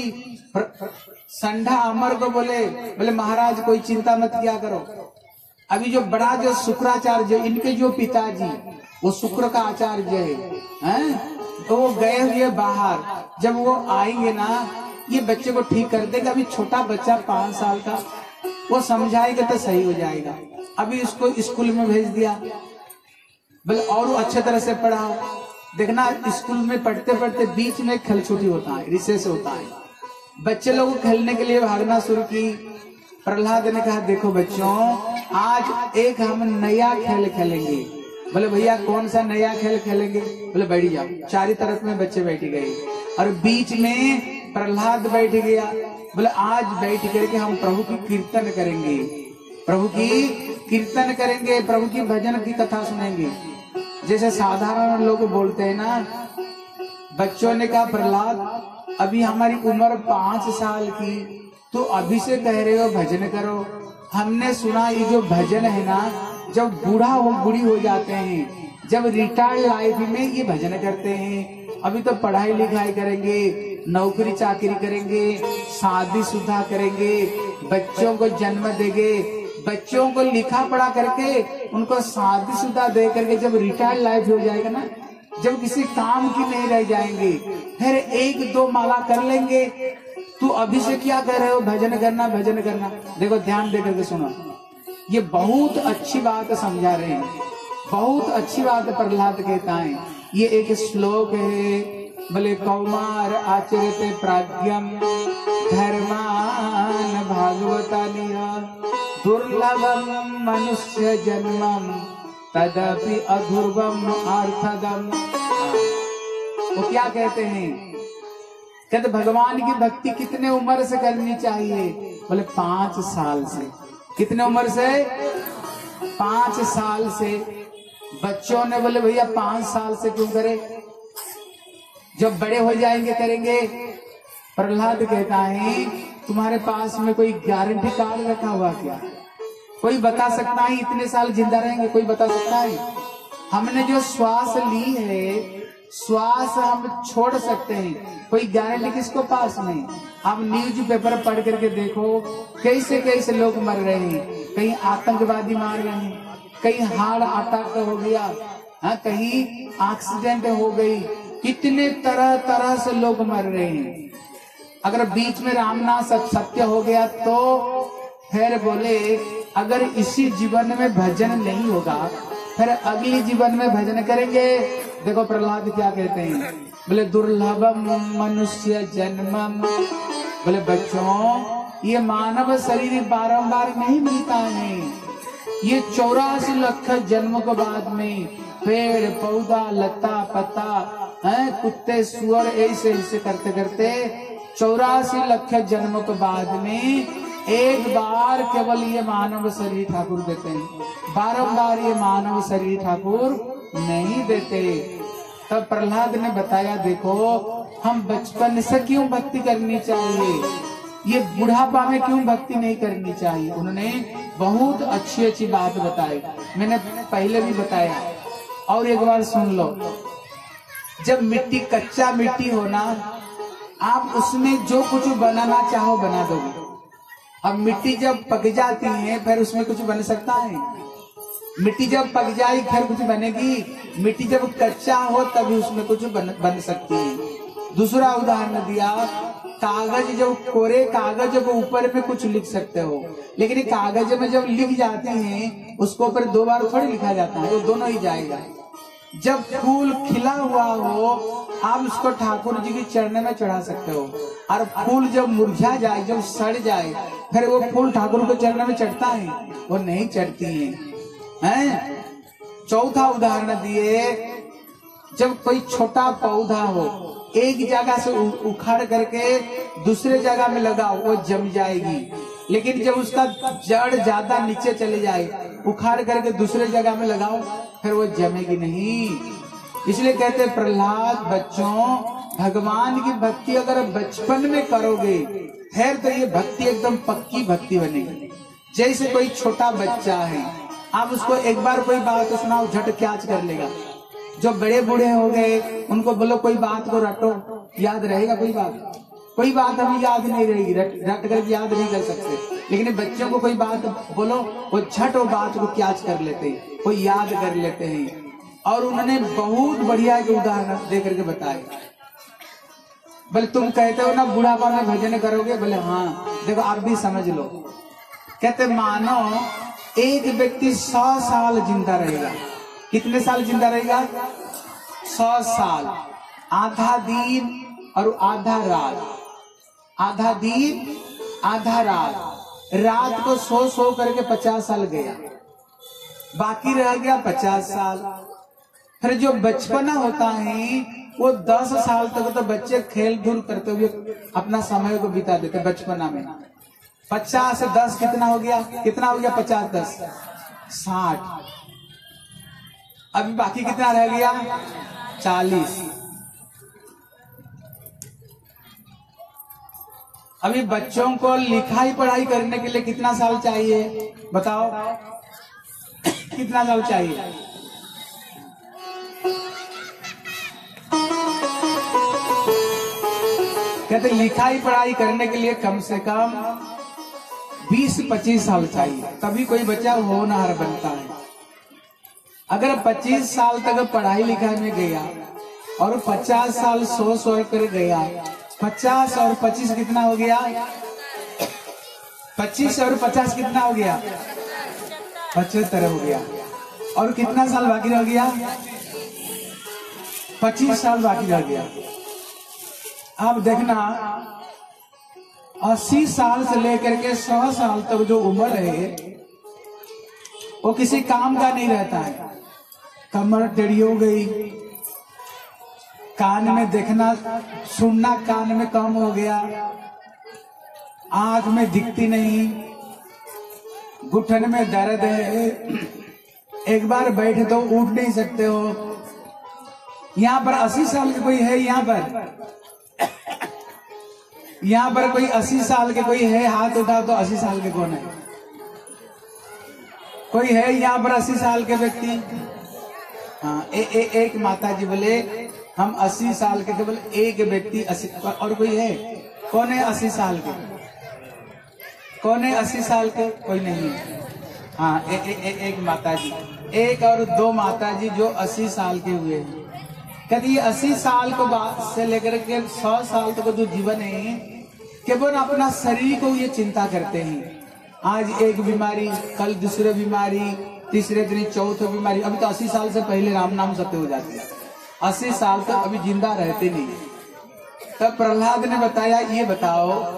संढा अमर को बोले, बोले महाराज कोई चिंता मत किया करो। अभी जो बड़ा जो शुक्राचार्य, इनके जो पिताजी वो शुक्र का आचार्य है, हैं? तो वो गए हुए बाहर, जब वो आएंगे ना ये बच्चे को ठीक कर देगा। अभी छोटा बच्चा पांच साल का, वो समझाएगा तो सही हो जाएगा। अभी उसको स्कूल में भेज दिया, बोले और अच्छे तरह से पढ़ाओ। देखना स्कूल में पढ़ते पढ़ते बीच में खेल छुट्टी होता है, रिसेस होता है, बच्चे लोग को खेलने के लिए भागना शुरू की। प्रहलाद ने कहा देखो बच्चों, आज एक हम नया खेल खेलेंगे। बोले भैया कौन सा नया खेल खेलेंगे? बोले बैठ जाओ। चारों तरफ में बच्चे बैठ गए और बीच में प्रहलाद बैठ गया। बोले आज बैठ करके हम प्रभु की कीर्तन करेंगे, प्रभु की कीर्तन करेंगे, प्रभु की भजन की कथा सुनेंगे। जैसे साधारण लोग बोलते हैं ना। बच्चों ने कहा प्रहलाद अभी हमारी उम्र पांच साल की, तो अभी से कह रहे हो भजन करो। हमने सुना ये जो भजन है ना, जब बूढ़ा हो बूढ़ी हो जाते हैं, जब रिटायर्ड लाइफ में ये भजन करते हैं। अभी तो पढ़ाई लिखाई करेंगे, नौकरी चाकरी करेंगे, शादी शुदा करेंगे, बच्चों को जन्म देंगे, बच्चों को लिखा पढ़ा करके उनको शादी शुदा दे करके जब रिटायर्ड लाइफ हो जाएगा ना, जब किसी काम की नहीं रह जाएंगे, फिर एक दो माला कर लेंगे। तू अभी से क्या कर रहे हो? भजन करना, भजन करना। देखो ध्यान दे करके सुनो, ये बहुत अच्छी बात समझा रहे हैं, बहुत अच्छी बात प्रहलाद कहता है। ये एक श्लोक है, बोले कौमार आचरते प्राज्ञम धर्मान भागवतानिया दुर्लभम मनुष्य जन्मम तदपि अधुर्वम अर्थदम। वो क्या कहते हैं? कहते भगवान की भक्ति कितने उम्र से करनी चाहिए? बोले पांच साल से। कितने उम्र से? पांच साल से। बच्चों ने बोले भैया पांच साल से क्यों करे, जब बड़े हो जाएंगे करेंगे। प्रहलाद कहता है तुम्हारे पास में कोई गारंटी कार्ड रखा हुआ क्या? कोई बता सकता है इतने साल जिंदा रहेंगे? कोई बता सकता है? हमने जो श्वास ली है, श्वास हम छोड़ सकते हैं, कोई गारंटी किसको पास नहीं। आप न्यूज पेपर पढ़ करके देखो कैसे कैसे लोग मर रहे हैं। कहीं आतंकवादी मार रहे हैं, कहीं हार्ट अटैक हो गया, हाँ, कहीं एक्सीडेंट हो गई, कितने तरह तरह से लोग मर रहे हैं। अगर बीच में रामनाथ सत्य हो गया तो फिर बोले अगर इसी जीवन में भजन नहीं होगा फिर अगली जीवन में भजन करेंगे। देखो प्रहलाद क्या कहते हैं, बोले दुर्लभम मनुष्य जन्मम। बोले बच्चों ये मानव शरीर बारंबार नहीं मिलता है। ये चौरासी लाख जन्मों के बाद में पेड़ पौधा लता पत्ता है, कुत्ते सुअर ऐसे ऐसे करते करते चौरासी लाख जन्मों के बाद में एक बार केवल ये मानव शरीर ठाकुर देते हैं, बारंबार ये मानव शरीर ठाकुर नहीं देते। तब प्रहलाद ने बताया, देखो हम बचपन से क्यों भक्ति करनी चाहिए, ये बुढ़ापा में क्यों भक्ति नहीं करनी चाहिए। उन्होंने बहुत अच्छी अच्छी बात बताई, मैंने पहले भी बताया और एक बार सुन लो। जब मिट्टी कच्चा मिट्टी हो ना, आप उसमें जो कुछ बनाना चाहो बना दोगे। अब मिट्टी जब पक जाती है फिर उसमें कुछ बन सकता है? मिट्टी जब पक जाए फिर कुछ बनेगी? मिट्टी जब कच्चा हो तभी उसमें कुछ बन, बन सकती है। दूसरा उदाहरण दिया, कागज जब कोरे कागज जब ऊपर में कुछ लिख सकते हो, लेकिन कागज में जब लिख जाते हैं उसको ऊपर दो बार थोड़ी लिखा जाता है, वो दोनों ही जाएगा। जब फूल खिला हुआ हो आप उसको ठाकुर जी के चरणों में चढ़ा सकते हो, और फूल जब मुरझा जाए, जब सड़ जाए, फिर वो फूल ठाकुर के चरणों में चढ़ता है? वो नहीं चढ़ती है, हैं? चौथा उदाहरण दिए, जब कोई छोटा पौधा हो एक जगह से उखाड़ करके दूसरे जगह में लगाओ वो जम जाएगी, लेकिन जब उसका जड़ ज्यादा नीचे चले जाए उखाड़ करके दूसरे जगह में लगाओ फिर वो जमेगी नहीं। इसलिए कहते प्रहलाद, बच्चों भगवान की भक्ति अगर बचपन में करोगे फिर तो ये भक्ति एकदम पक्की भक्ति बनेगी। जैसे कोई छोटा बच्चा है, आप उसको एक बार कोई बात सुनाओ झट कैच कर लेगा। जो बड़े बूढ़े हो गए उनको बोलो कोई बात को रटो, याद रहेगा? कोई बात कोई बात हमें याद नहीं रहेगी, रट रट कर याद नहीं कर सकते। लेकिन बच्चों को कोई बात बोलो वो झट वो बात को कैच कर लेते हैं, वो याद कर लेते हैं। और उन्होंने बहुत बढ़िया के उदाहरण दे करके बताए। बोले तुम कहते हो ना बुढ़ापा में भजन करोगे, बोले हाँ, देखो आप भी समझ लो। कहते मानो एक व्यक्ति सौ साल जिंदा रहेगा। कितने साल जिंदा रहेगा? सौ साल। आधा दिन और आधा रात, आधा दिन आधा रात। रात को सो सो करके पचास साल गया, बाकी रह गया पचास साल। फिर जो बचपना होता है वो दस साल तक तो बच्चे खेल धूल करते हुए अपना समय को बिता देते बचपना में। पचास से दस कितना हो गया? कितना हो गया? पचास दस साठ। अभी बाकी कितना रह गया? चालीस। अभी बच्चों को लिखाई पढ़ाई करने के लिए कितना साल चाहिए बताओ? कितना साल चाहिए? कहते लिखाई पढ़ाई करने के लिए कम से कम बीस पच्चीस साल चाहिए, तभी कोई बच्चा होनहार बनता है। अगर पच्चीस साल तक पढ़ाई लिखाई में गया और पचास साल सो सो कर गया, पचास और पच्चीस कितना हो गया? पच्चीस और पचास कितना हो गया? पचहत्तर हो गया। और कितना साल बाकी रह गया? पच्चीस साल बाकी रह गया। आप देखना अस्सी साल से लेकर के सौ साल तक जो उम्र है वो किसी काम का नहीं रहता है। कमर टेढ़ी हो गई, कान में देखना सुनना कान में कम हो गया, आंख में दिखती नहीं, घुटन में दर्द है, एक बार बैठे तो उठ नहीं सकते हो। यहाँ पर अस्सी साल के कोई है? यहाँ पर यहाँ पर कोई अस्सी साल के कोई है? हाथ उठाओ तो अस्सी साल के कौन है? कोई है यहाँ पर अस्सी साल के व्यक्ति? हाँ, ए, ए, एक माता जी बोले हम अस्सी साल के थे। बोले एक व्यक्ति अस्सी। और कोई है? कौन है अस्सी साल के? कौन है अस्सी साल के? कोई नहीं है। हाँ, ए, ए, ए, एक माता जी, एक और दो माता जी जो अस्सी साल के हुए हैं। कहते ये अस्सी साल को बाद से लेकर के सौ साल तक जो जीवन है केवल अपना शरीर को ये चिंता करते हैं। आज एक बीमारी, कल दूसरे बीमारी, तीसरे दिन चौथे बीमारी। अभी तो अस्सी साल से पहले राम नाम सत्य हो जाते हैं, अस्सी साल तक अभी जिंदा रहते नहीं। तब प्रहलाद ने बताया ये बताओ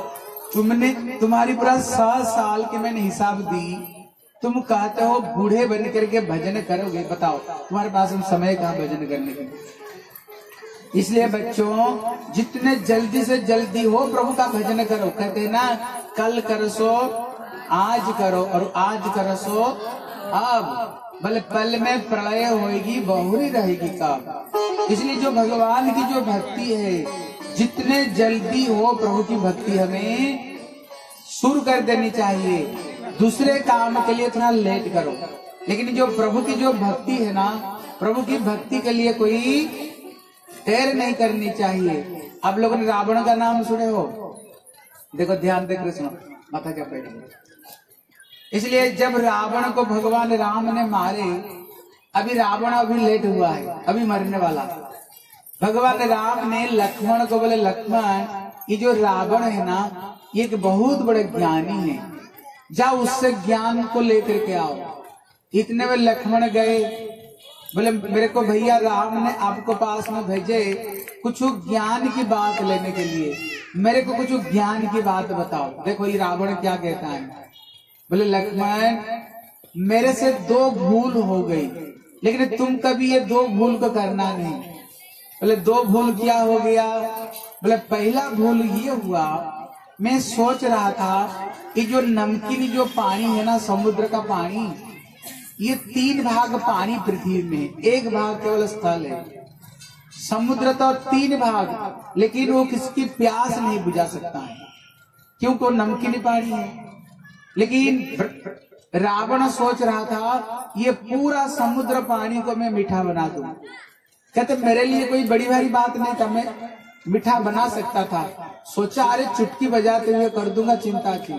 तुमने तुम्हारी पूरा सौ साल के मैंने हिसाब दी, तुम कहते हो बूढ़े बन करके भजन करोगे। बताओ तुम्हारे पास हम समय कहाँ भजन करने के। इसलिए बच्चों जितने जल्दी से जल्दी हो प्रभु का भजन करो। कहते हैं ना कल कर सो आज करो और आज कर सो अब, भले पल में प्रलय होएगी बहुरी रहेगी कब। इसलिए जो भगवान की जो भक्ति है जितने जल्दी हो प्रभु की भक्ति हमें शुरू कर देनी चाहिए। दूसरे काम के लिए थोड़ा लेट करो, लेकिन जो प्रभु की जो भक्ति है ना, प्रभु की भक्ति के लिए कोई देर नहीं करनी चाहिए। आप लोगों ने रावण का नाम सुने हो? देखो ध्यान दे कृष्ण माथा क्या बैठे। इसलिए जब रावण को भगवान राम ने मारे, अभी रावण अभी लेट हुआ है, अभी मरने वाला। भगवान राम ने लक्ष्मण को बोले लक्ष्मण ये जो रावण है ना ये एक बहुत बड़े ज्ञानी है, जाओ उससे ज्ञान को लेकर के आओ। इतने में लक्ष्मण गए, बोले मेरे को भैया राम ने आपको पास में भेजे कुछ ज्ञान की बात लेने के लिए, मेरे को कुछ ज्ञान की बात बताओ। देखो ये रावण क्या कहता है, बोले लक्ष्मण मेरे से दो भूल हो गई, लेकिन तुम कभी ये दो भूल को करना नहीं। बोले दो भूल क्या हो गया? बोले पहला भूल ये हुआ, मैं सोच रहा था कि जो नमकीन जो पानी है ना समुद्र का पानी, ये तीन भाग पानी पृथ्वी में, एक भाग केवल स्थल है। समुद्र तो तीन भाग, लेकिन वो किसकी प्यास नहीं बुझा सकता है क्योंकि वो नमकीन पानी है। लेकिन रावण सोच रहा था ये पूरा समुद्र पानी को मैं मीठा बना दूं। कहते मेरे लिए कोई बड़ी भारी बात नहीं था, मैं मीठा बना सकता था। सोचा अरे चुटकी बजाते हुए कर दूंगा, चिंता की।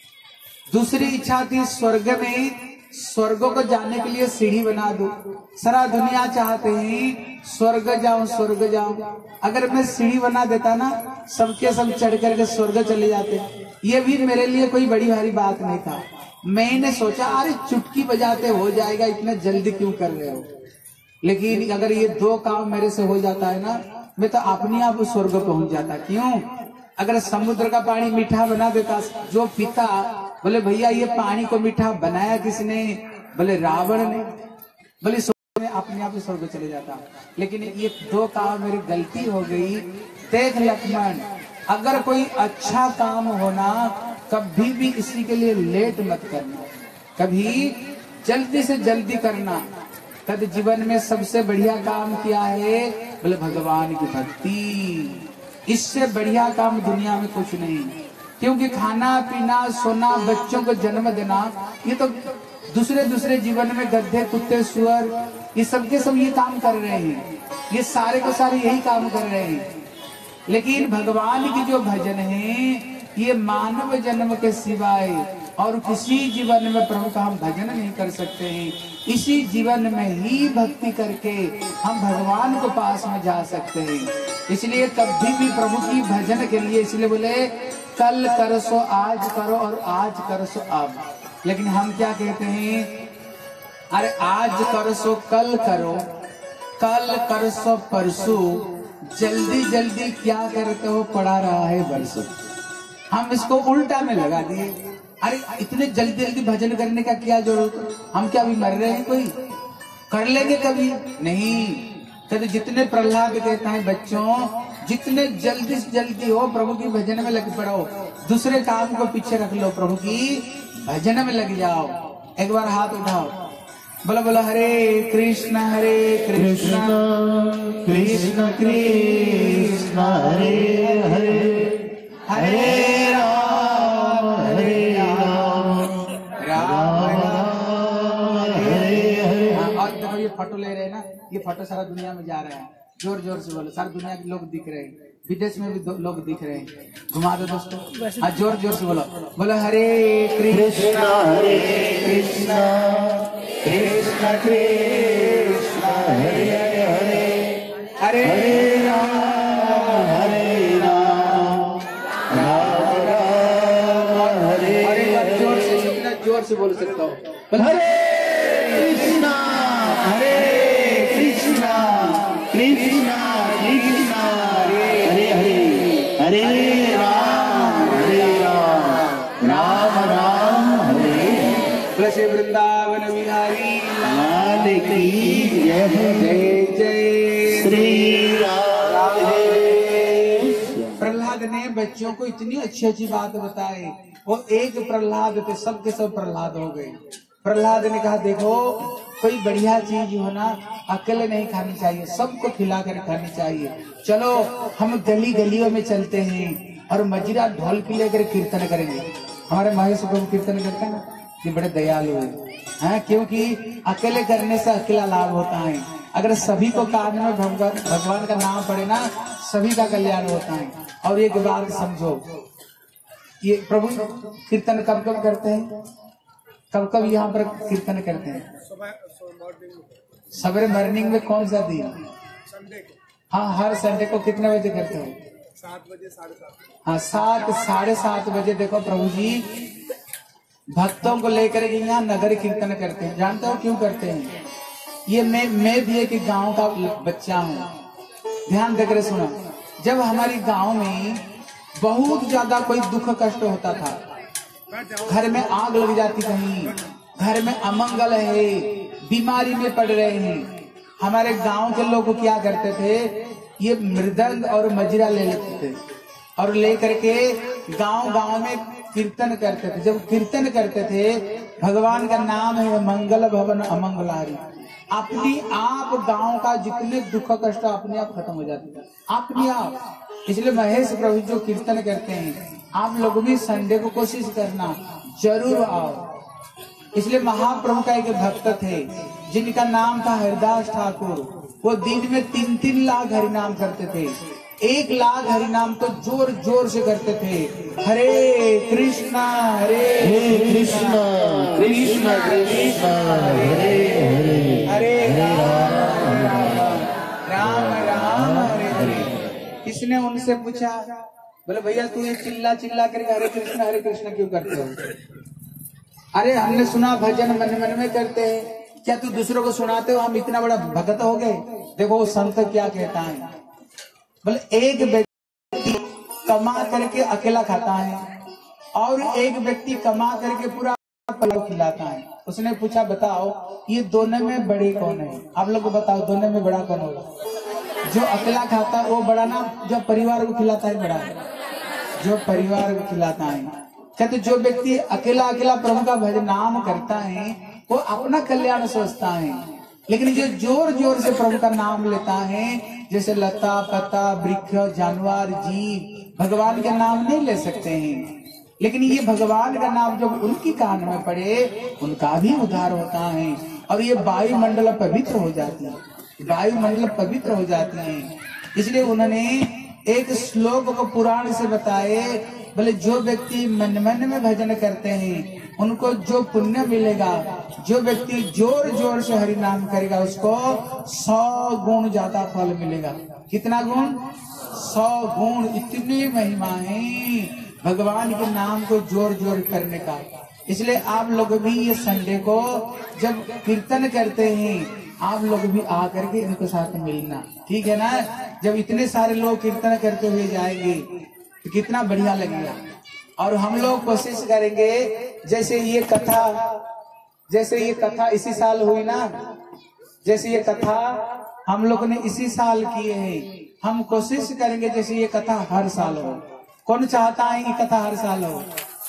दूसरी इच्छा थी स्वर्ग में, स्वर्ग को जाने के लिए सीढ़ी बना दूं। सारा दुनिया चाहते हैं स्वर्ग जाऊं स्वर्ग जाऊं, अगर मैं सीढ़ी बना देता ना सबके सब चढ़ करके स्वर्ग चले जाते। ये भी मेरे लिए कोई बड़ी भारी बात नहीं था। मैंने सोचा अरे चुटकी बजाते हो जाएगा, इतने जल्दी क्यों कर रहे हो। लेकिन अगर ये दो काम मेरे से हो जाता है ना, मैं तो अपने आप स्वर्ग पहुंच जाता। क्यों? अगर समुद्र का पानी मीठा बना देता, जो पीता बोले भैया ये पानी को मीठा बनाया किसने? बोले रावण ने। बोले में अपने आप स्वर्ग चले जाता। लेकिन ये दो काम मेरी गलती हो गई। देख लक्ष्मण, अगर कोई अच्छा काम होना कभी भी इसी के लिए लेट मत करना, कभी जल्दी से जल्दी करना। कद जीवन में सबसे बढ़िया काम किया है? बोले भगवान की भक्ति। इससे बढ़िया काम दुनिया में कुछ नहीं। क्योंकि खाना पीना सोना बच्चों को जन्म देना ये तो दूसरे दूसरे जीवन में गड्ढे कुत्ते सुअर ये सबके सब ये काम कर रहे हैं, ये सारे को सारे यही काम कर रहे हैं। लेकिन भगवान की जो भजन है ये मानव जन्म के सिवाय और किसी जीवन में प्रभु का हम भजन नहीं कर सकते हैं। इसी जीवन में ही भक्ति करके हम भगवान को पास में जा सकते हैं। इसलिए कभी भी प्रभु की भजन के लिए, इसलिए बोले कल कर सो आज करो और आज कर सो अब। लेकिन हम क्या कहते हैं, अरे आज कर सो कल करो, कल कर सो परसों, जल्दी जल्दी क्या करते हो पड़ा रहा है बरसों। हम इसको उल्टा में लगा दिए। अरे इतने जल्दी जल्दी भजन करने का क्या जरूरत, हम क्या अभी मर रहे हैं? कोई कर लेंगे कभी नहीं। तो जितने प्रहलाद कहता है बच्चों, जितने जल्दी से जल्दी हो प्रभु की भजन में लग पड़ो, दूसरे काम को पीछे रख लो, प्रभु की भजन में लग जाओ। एक बार हाथ उठाओ, बोलो बोलो हरे कृष्ण हरे कृष्ण कृष्ण कृष्ण हरे हरे हरे राम हरे राम राम राम हरे हरे। और देखो ये फोटो ले रहे हैं ना, ये फोटो सारा दुनिया में जा रहा है। जोर जोर से बोलो, सारी दुनिया के लोग दिख रहे हैं, विदेश में भी लोग दिख रहे हैं। घुमा दो दोस्तों, हाँ जोर जोर से बोलो, बोलो हरे कृष्ण हरे कृष्ण कृष्ण कृष्ण हरे हरे हरे राम हरे राम राम राम हरे हरे। जोर से, जितना जोर से बोल सकता हो, हरे कृष्णा हरे कृष्णा कृष्णा कृष्णा हरे हरे हरे राम हरे राम बोले श्री वृंदावन बिहारी लाल की जय। जय जय श्री राधे। प्रहलाद ने बच्चों को इतनी अच्छी अच्छी बात बताई। वो एक प्रहलाद थे, सब के सब प्रहलाद हो गए। प्रहलाद ने कहा देखो कोई बढ़िया चीज हो ना अकेले नहीं खानी चाहिए, सबको खिला कर खानी चाहिए। चलो हम गली गलियों में चलते हैं और मजीरा ढोल की लेकर कीर्तन करेंगे। हमारे महेश प्रभु कीर्तन करते हैं ना, ये बड़े दयालु हैं, क्योंकि अकेले करने से अकेला लाभ होता है। अगर सभी को कान में भगवान भगवान का नाम पड़े ना, सभी का कल्याण होता है। और एक बात समझो, ये प्रभु कीर्तन कब कब करते हैं, कब कब यहाँ पर कीर्तन करते हैं? सवेरे मॉर्निंग में। कौन सा दिन? संडे। हाँ, हर संडे को कितने बजे करते हो? सात बजे, साढ़े सात। हाँ, सात साढ़े सात बजे। देखो प्रभु जी भक्तों को लेकर के यहाँ नगर कीर्तन करते हैं। जानते हो क्यों करते हैं? ये मैं मैं भी एक गांव का बच्चा हूँ, ध्यान देकर सुनो। जब हमारी गांव में बहुत ज्यादा कोई दुख कष्ट होता था, घर में आग लग जाती, कहीं घर में अमंगल है, बीमारी में पड़ रहे हैं, हमारे गांव के लोग क्या करते थे, ये मृदंग और मजीरा ले लेते थे और लेकर के गांव गांव में कीर्तन करते थे। जब कीर्तन करते थे, भगवान का नाम है मंगल भवन अमंगलारी, अपनी आप गांव का जितने दुख कष्ट अपने आप खत्म हो जाते थे, अपने आप। इसलिए महेश प्रभु जो कीर्तन करते हैं, आप लोग भी संडे को कोशिश करना, जरूर आओ। इसलिए महाप्रभु का एक भक्त थे जिनका नाम था हरिदास ठाकुर। वो दिन में तीन तीन लाख हरिनाम करते थे। एक लाख हरिनाम तो जोर जोर से करते थे। हरे कृष्णा हरे कृष्णा कृष्णा कृष्णा हरे हरे हरे राम राम राम हरे हरे। किसने उनसे पूछा, बोले भैया तू ये चिल्ला चिल्ला करके हरे कृष्णा हरे कृष्णा क्यों करते हो? अरे हमने सुना भजन मन मन में करते हैं, क्या तू दूसरों को सुनाते हो? हम इतना बड़ा भगत हो गए। देखो वो संत क्या कहता है, बोले एक व्यक्ति कमा करके अकेला खाता है और एक व्यक्ति कमा करके पूरा परिवार खिलाता है। उसने पूछा बताओ ये दोनों में बड़े कौन है? आप लोग को बताओ दोनों में बड़ा कौन होगा? जो अकेला खाता है वो बड़ा ना, जो परिवार को खिलाता है बड़ा है? जो परिवार को खिलाता है। कहते जो व्यक्ति अकेला अकेला प्रभु का भजन नाम करता है वो अपना कल्याण सोचता है, लेकिन जो जोर जोर से प्रभु का नाम लेता है, जैसे लता पत्ता वृक्ष जानवर जीव भगवान के नाम नहीं ले सकते हैं, लेकिन ये भगवान का नाम जब उनकी कान में पड़े उनका भी उद्धार होता है और ये वायुमंडल पवित्र हो जाती है, वायुमंडल पवित्र हो जाती है। इसलिए उन्होंने एक श्लोक को पुराण से बताए, बोले जो व्यक्ति मन मन में भजन करते हैं उनको जो पुण्य मिलेगा, जो व्यक्ति जोर जोर से हरि नाम करेगा उसको सौ गुण ज्यादा फल मिलेगा। कितना गुण? सौ गुण। इतनी महिमा है भगवान के नाम को जोर जोर करने का। इसलिए आप लोग भी ये संडे को जब कीर्तन करते हैं आप लोग भी आकर के इनके साथ मिलना, ठीक है ना? जब इतने सारे लोग कीर्तन करते हुए जाएंगे तो कितना बढ़िया लगेगा। और हम लोग कोशिश करेंगे, जैसे ये कथा जैसे ये कथा इसी साल हुई ना, जैसे ये कथा हम लोग ने इसी साल किए हैं, हम कोशिश करेंगे जैसे ये कथा हर साल हो। कौन चाहता है कि कथा हर साल हो?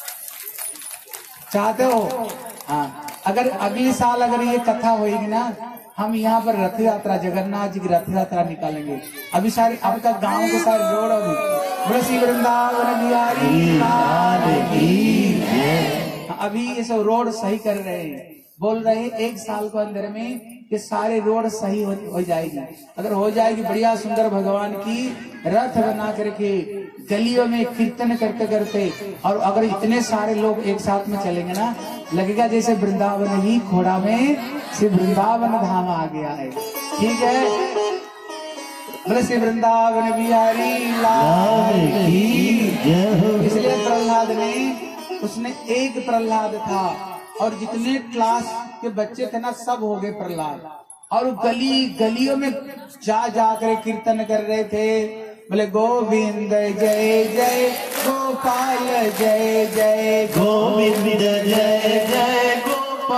चाहते हो? हाँ। अगर अगली साल अगर ये कथा होगी ना, हम यहाँ पर रथ यात्रा, जगन्नाथ जी की रथ यात्रा निकालेंगे। अभी सारे आपका गांव के सारे रोड अभी श्री वृंदावन बिहारी अभी ये सब रोड सही कर रहे हैं, बोल रहे हैं एक साल के अंदर में ये सारे रोड सही हो, हो जाएगी। अगर हो जाएगी बढ़िया सुंदर भगवान की रथ बना करके गलियों में कीर्तन करते करते, और अगर इतने सारे लोग एक साथ में चलेंगे ना, लगेगा जैसे वृंदावन ही खोड़ा में श्री वृंदावन धाम आ गया है। ठीक है, बोले श्री वृंदावन बिहारी लाल की जय। इसलिए प्रहलाद ने, उसने एक प्रहलाद था और जितने क्लास के बच्चे थे ना सब हो गए प्रहलाद, और गली गलियों में जा जाकर कीर्तन कर रहे थे। बोले गोविंद जय जय गोपाल जय जय, गोविंद जय जय गोपाल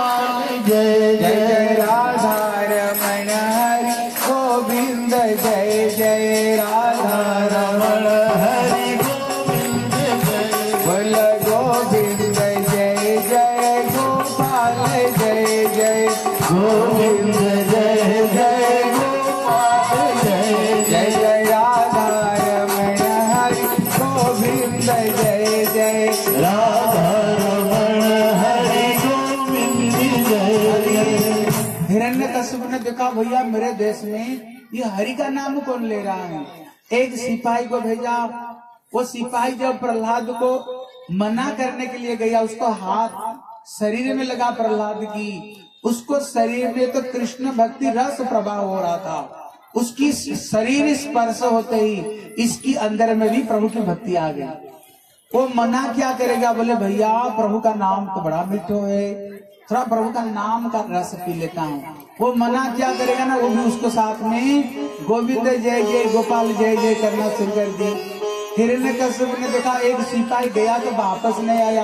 गोविंद जय जय गोपाल जय जय जय राधा रमण हरि गोविंद जय जय राधा रमण हरि गोविंद जय जय। हिरण्यकश्यप ने देखा भैया मेरे देश में ये हरि का नाम कौन ले रहा है। एक सिपाही को भेजा। वो सिपाही जब प्रहलाद को मना करने के लिए गया, उसको हाथ शरीर में लगा प्रहलाद की, उसको शरीर में तो कृष्ण भक्ति रस प्रभाव हो रहा था। उसकी शरीर स्पर्श होते ही इसकी अंदर में भी प्रभु की भक्ति आ गई। वो मना क्या करेगा, बोले भैया प्रभु का नाम तो बड़ा मीठो है, थोड़ा प्रभु का नाम का रस पी लेता हूँ। वो मना क्या करेगा ना, वो भी उसको साथ में गोविंद जय जय गोपाल जय जय करना शुरू कर दी। हिरण्यकश्यप ने देखा एक सिपाही गया तो वापस नहीं आया,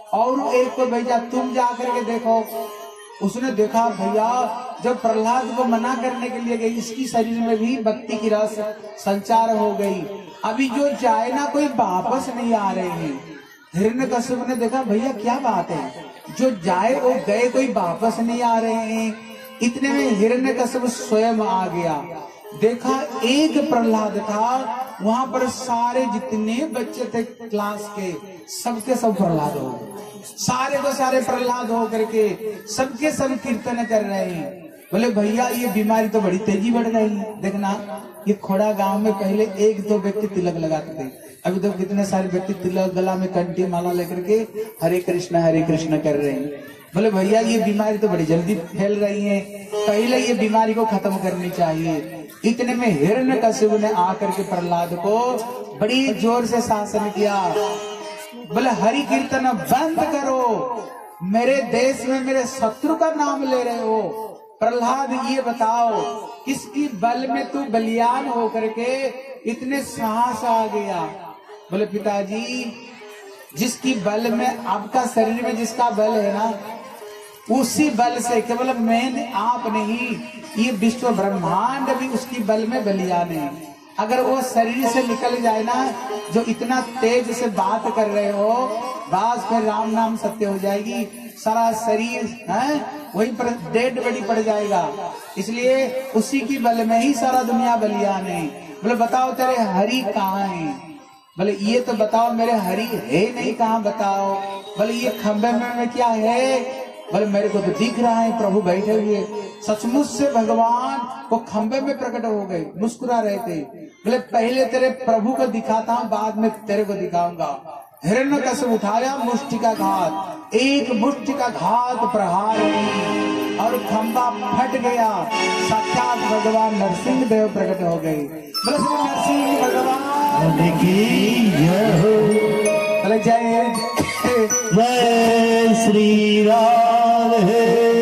और एक को भेजा तुम जा करके देखो। उसने देखा भैया जब प्रहलाद को मना करने के लिए गई, इसकी शरीर में भी भक्ति की रस संचार हो गई। अभी जो जाए ना कोई वापस नहीं आ रहे हैं। हिरण्यकश्यप ने देखा भैया क्या बात है, जो जाए वो गए, कोई वापस नहीं आ रहे हैं। इतने में हिरण्यकश्यप स्वयं आ गया। देखा एक प्रहलाद था, वहां पर सारे जितने बच्चे थे क्लास के सबके सब प्रहलाद हो गए। सारे को सारे प्रहलाद हो करके सबके सब कीर्तन कर रहे हैं। बोले भैया ये बीमारी तो बड़ी तेजी बढ़ रही है। देखना ये खोड़ा गांव में पहले एक दो व्यक्ति तिलक लगाते थे, अभी तो कितने सारे व्यक्ति तिलक गला में कंठी माला लेकर के हरे कृष्ण हरे कृष्ण कर रहे हैं। बोले भैया ये बीमारी तो बड़ी जल्दी फैल रही है, पहले ये बीमारी को खत्म करनी चाहिए। इतने में हिरण्यकश्यप ने आकर के प्रहलाद को बड़ी जोर से शासन किया। बोले हरि कीर्तन बंद करो, मेरे देश में मेरे शत्रु का नाम ले रहे हो। प्रहलाद ये बताओ किसकी बल में तू बलियान होकर के इतने साहस आ गया। बोले पिताजी जिसकी बल में आपका शरीर में जिसका बल है ना, उसी बल से केवल मैं आप नहीं, ये विश्व ब्रह्मांड भी उसकी बल में बलियान है। अगर वो शरीर से निकल जाए ना, जो इतना तेज से बात कर रहे हो, बात फिर राम नाम सत्य हो जाएगी, सारा शरीर है वही पर डेड बड़ी पड़ जाएगा। इसलिए उसी की बल में ही सारा दुनिया बलियान है। बोले बताओ तेरे हरि कहाँ है। बोले ये तो बताओ मेरे हरि है नहीं, कहाँ बताओ। बोले ये खंबे में, में क्या है। बोले मेरे को तो दिख रहा है प्रभु बैठे हुए। सचमुच से भगवान वो खंबे में प्रकट हो गए, मुस्कुरा रहे थे। बोले पहले तेरे प्रभु को दिखाता हूँ, बाद में तेरे को दिखाऊंगा। हिरण्यकश्यप उठाया मुष्टि का घात, एक मुष्टि का घात प्रहार की और खंबा फट गया। साक्षात भगवान नरसिंह देव प्रकट हो गए। बोले श्री नरसिंह भगवान की जय हो। बोले जय जय श्री राधे।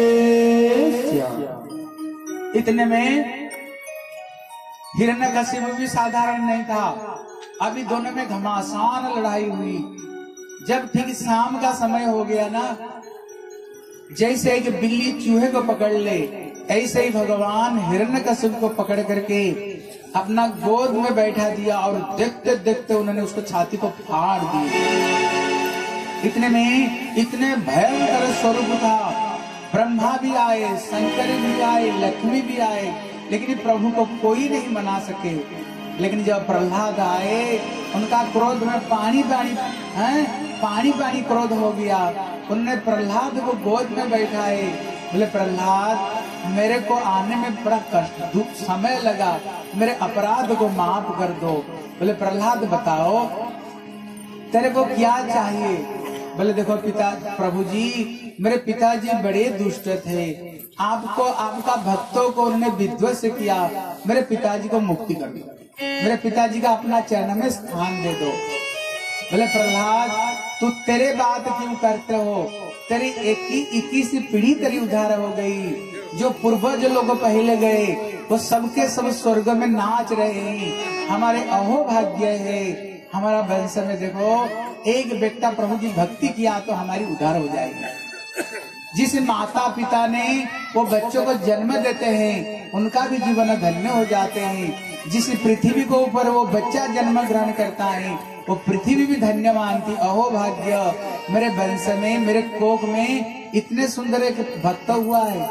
इतने में हिरण्यकश्यप भी साधारण नहीं था। अभी दोनों में घमासान लड़ाई हुई। जब ठीक शाम का समय हो गया ना, जैसे एक बिल्ली चूहे को पकड़ ले, ऐसे ही भगवान हिरण्यकश्यप को पकड़ करके अपना गोद में बैठा दिया और देखते देखते उन्होंने उसको छाती को फाड़ दी। इतने में इतने भयंकर स्वरूप था। ब्रह्मा भी आए, शंकर भी आए, लक्ष्मी भी आए, लेकिन प्रभु को कोई नहीं मना सके। लेकिन जब प्रहलाद आए, उनका क्रोध में पानी पानी है पानी पानी क्रोध हो गया। उन्होंने प्रहलाद को गोद में बैठाए। बोले प्रहलाद मेरे को आने में बड़ा कष्ट दुख समय लगा, मेरे अपराध को माफ कर दो। बोले प्रहलाद बताओ तेरे को क्या चाहिए। बोले देखो पिता प्रभु जी, मेरे पिताजी बड़े दुष्ट थे, आपको आपका भक्तों को उन्होंने विध्वंस किया, मेरे पिताजी को मुक्ति कर दो, मेरे पिताजी का अपना चरण में स्थान दे दो। बोले प्रहलाद तू तेरे बात क्यों करते हो, तेरी इक्कीस पीढ़ी तेरी उधार हो गई। जो पूर्वज लोग पहले गए वो सबके सब स्वर्ग में नाच रहे हैं, हमारे अहो भाग्य है हमारा वंश में देखो एक बेटा प्रभु की भक्ति किया तो हमारी उधार हो जाएगी। जिस माता पिता ने वो बच्चों को जन्म देते हैं उनका भी जीवन धन्य हो जाते हैं। जिस पृथ्वी को ऊपर वो बच्चा जन्म ग्रहण करता है वो पृथ्वी भी धन्य मानती। अहो भाग्य मेरे वंश में मेरे कोख में इतने सुंदर एक भक्त हुआ है।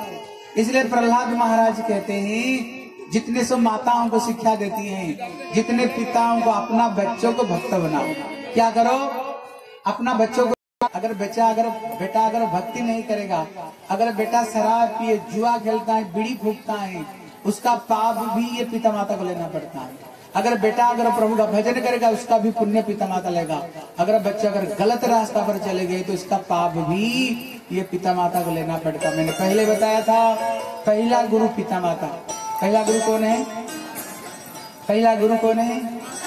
इसलिए प्रहलाद महाराज कहते हैं जितने सब माताओं को शिक्षा देती हैं, जितने पिताओं को अपना बच्चों को भक्त बनाओ। क्या करो? अपना बच्चों को, अगर बच्चा अगर बेटा अगर भक्ति नहीं करेगा, अगर बेटा शराब पिए, जुआ खेलता है, बीड़ी फूकता है, उसका पाप भी ये पिता माता को लेना पड़ता है। अगर बेटा अगर प्रभु का भजन करेगा, उसका भी पुण्य पिता माता लेगा। अगर बच्चा अगर गलत रास्ता पर चले गए तो इसका पाप भी ये पिता माता को लेना पड़ता। मैंने पहले बताया था, पहला गुरु पिता माता। पहला गुरु कौन है? पहला गुरु कौन है?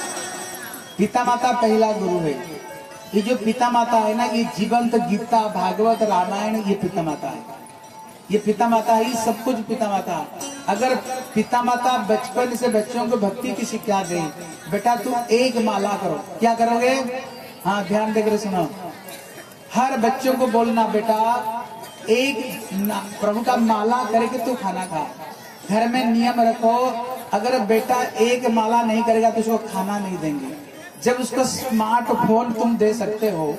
पिता माता पहला गुरु है। ये जो पिता माता है ना, ये जीवंत गीता, भागवत, रामायण, ये पिता माता है। ये पिता माता ही सब कुछ पिता माता। अगर पिता माता बचपन से बच्चों को भक्ति की शिक्षा दे, बेटा तू एक माला करो, क्या करोगे? हाँ, ध्यान देकर सुनो। हर बच्चों को बोलना, बेटा एक प्रभु का माला करके तू खाना खा। घर में नियम रखो, अगर बेटा एक माला नहीं करेगा तो उसको खाना नहीं देंगे। जब उसको स्मार्टफोन तुम दे सकते हो,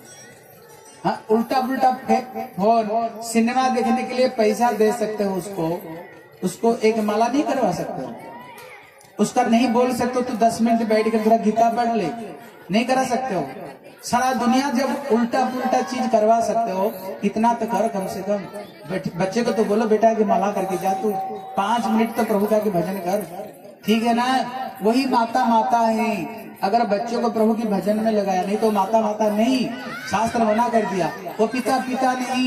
हाँ, उल्टा पुल्टा फोन, सिनेमा देखने के लिए पैसा दे सकते हो उसको, उसको एक माला नहीं करवा सकते हो। उसका नहीं बोल सकते हो तो दस मिनट बैठ कर थोड़ा गीता पढ़ ले, नहीं करा सकते हो। सारा दुनिया जब उल्टा पुल्टा चीज करवा सकते हो, इतना तो कर कम से कम। बच्चे को तो बोलो बेटा कि माला करके जा, तू पांच मिनट तो प्रभु का के भजन कर, ठीक है ना? वही माता माता है। अगर बच्चों को प्रभु की भजन में लगाया, नहीं तो माता माता नहीं। शास्त्र मना कर दिया, वो पिता पिता नहीं।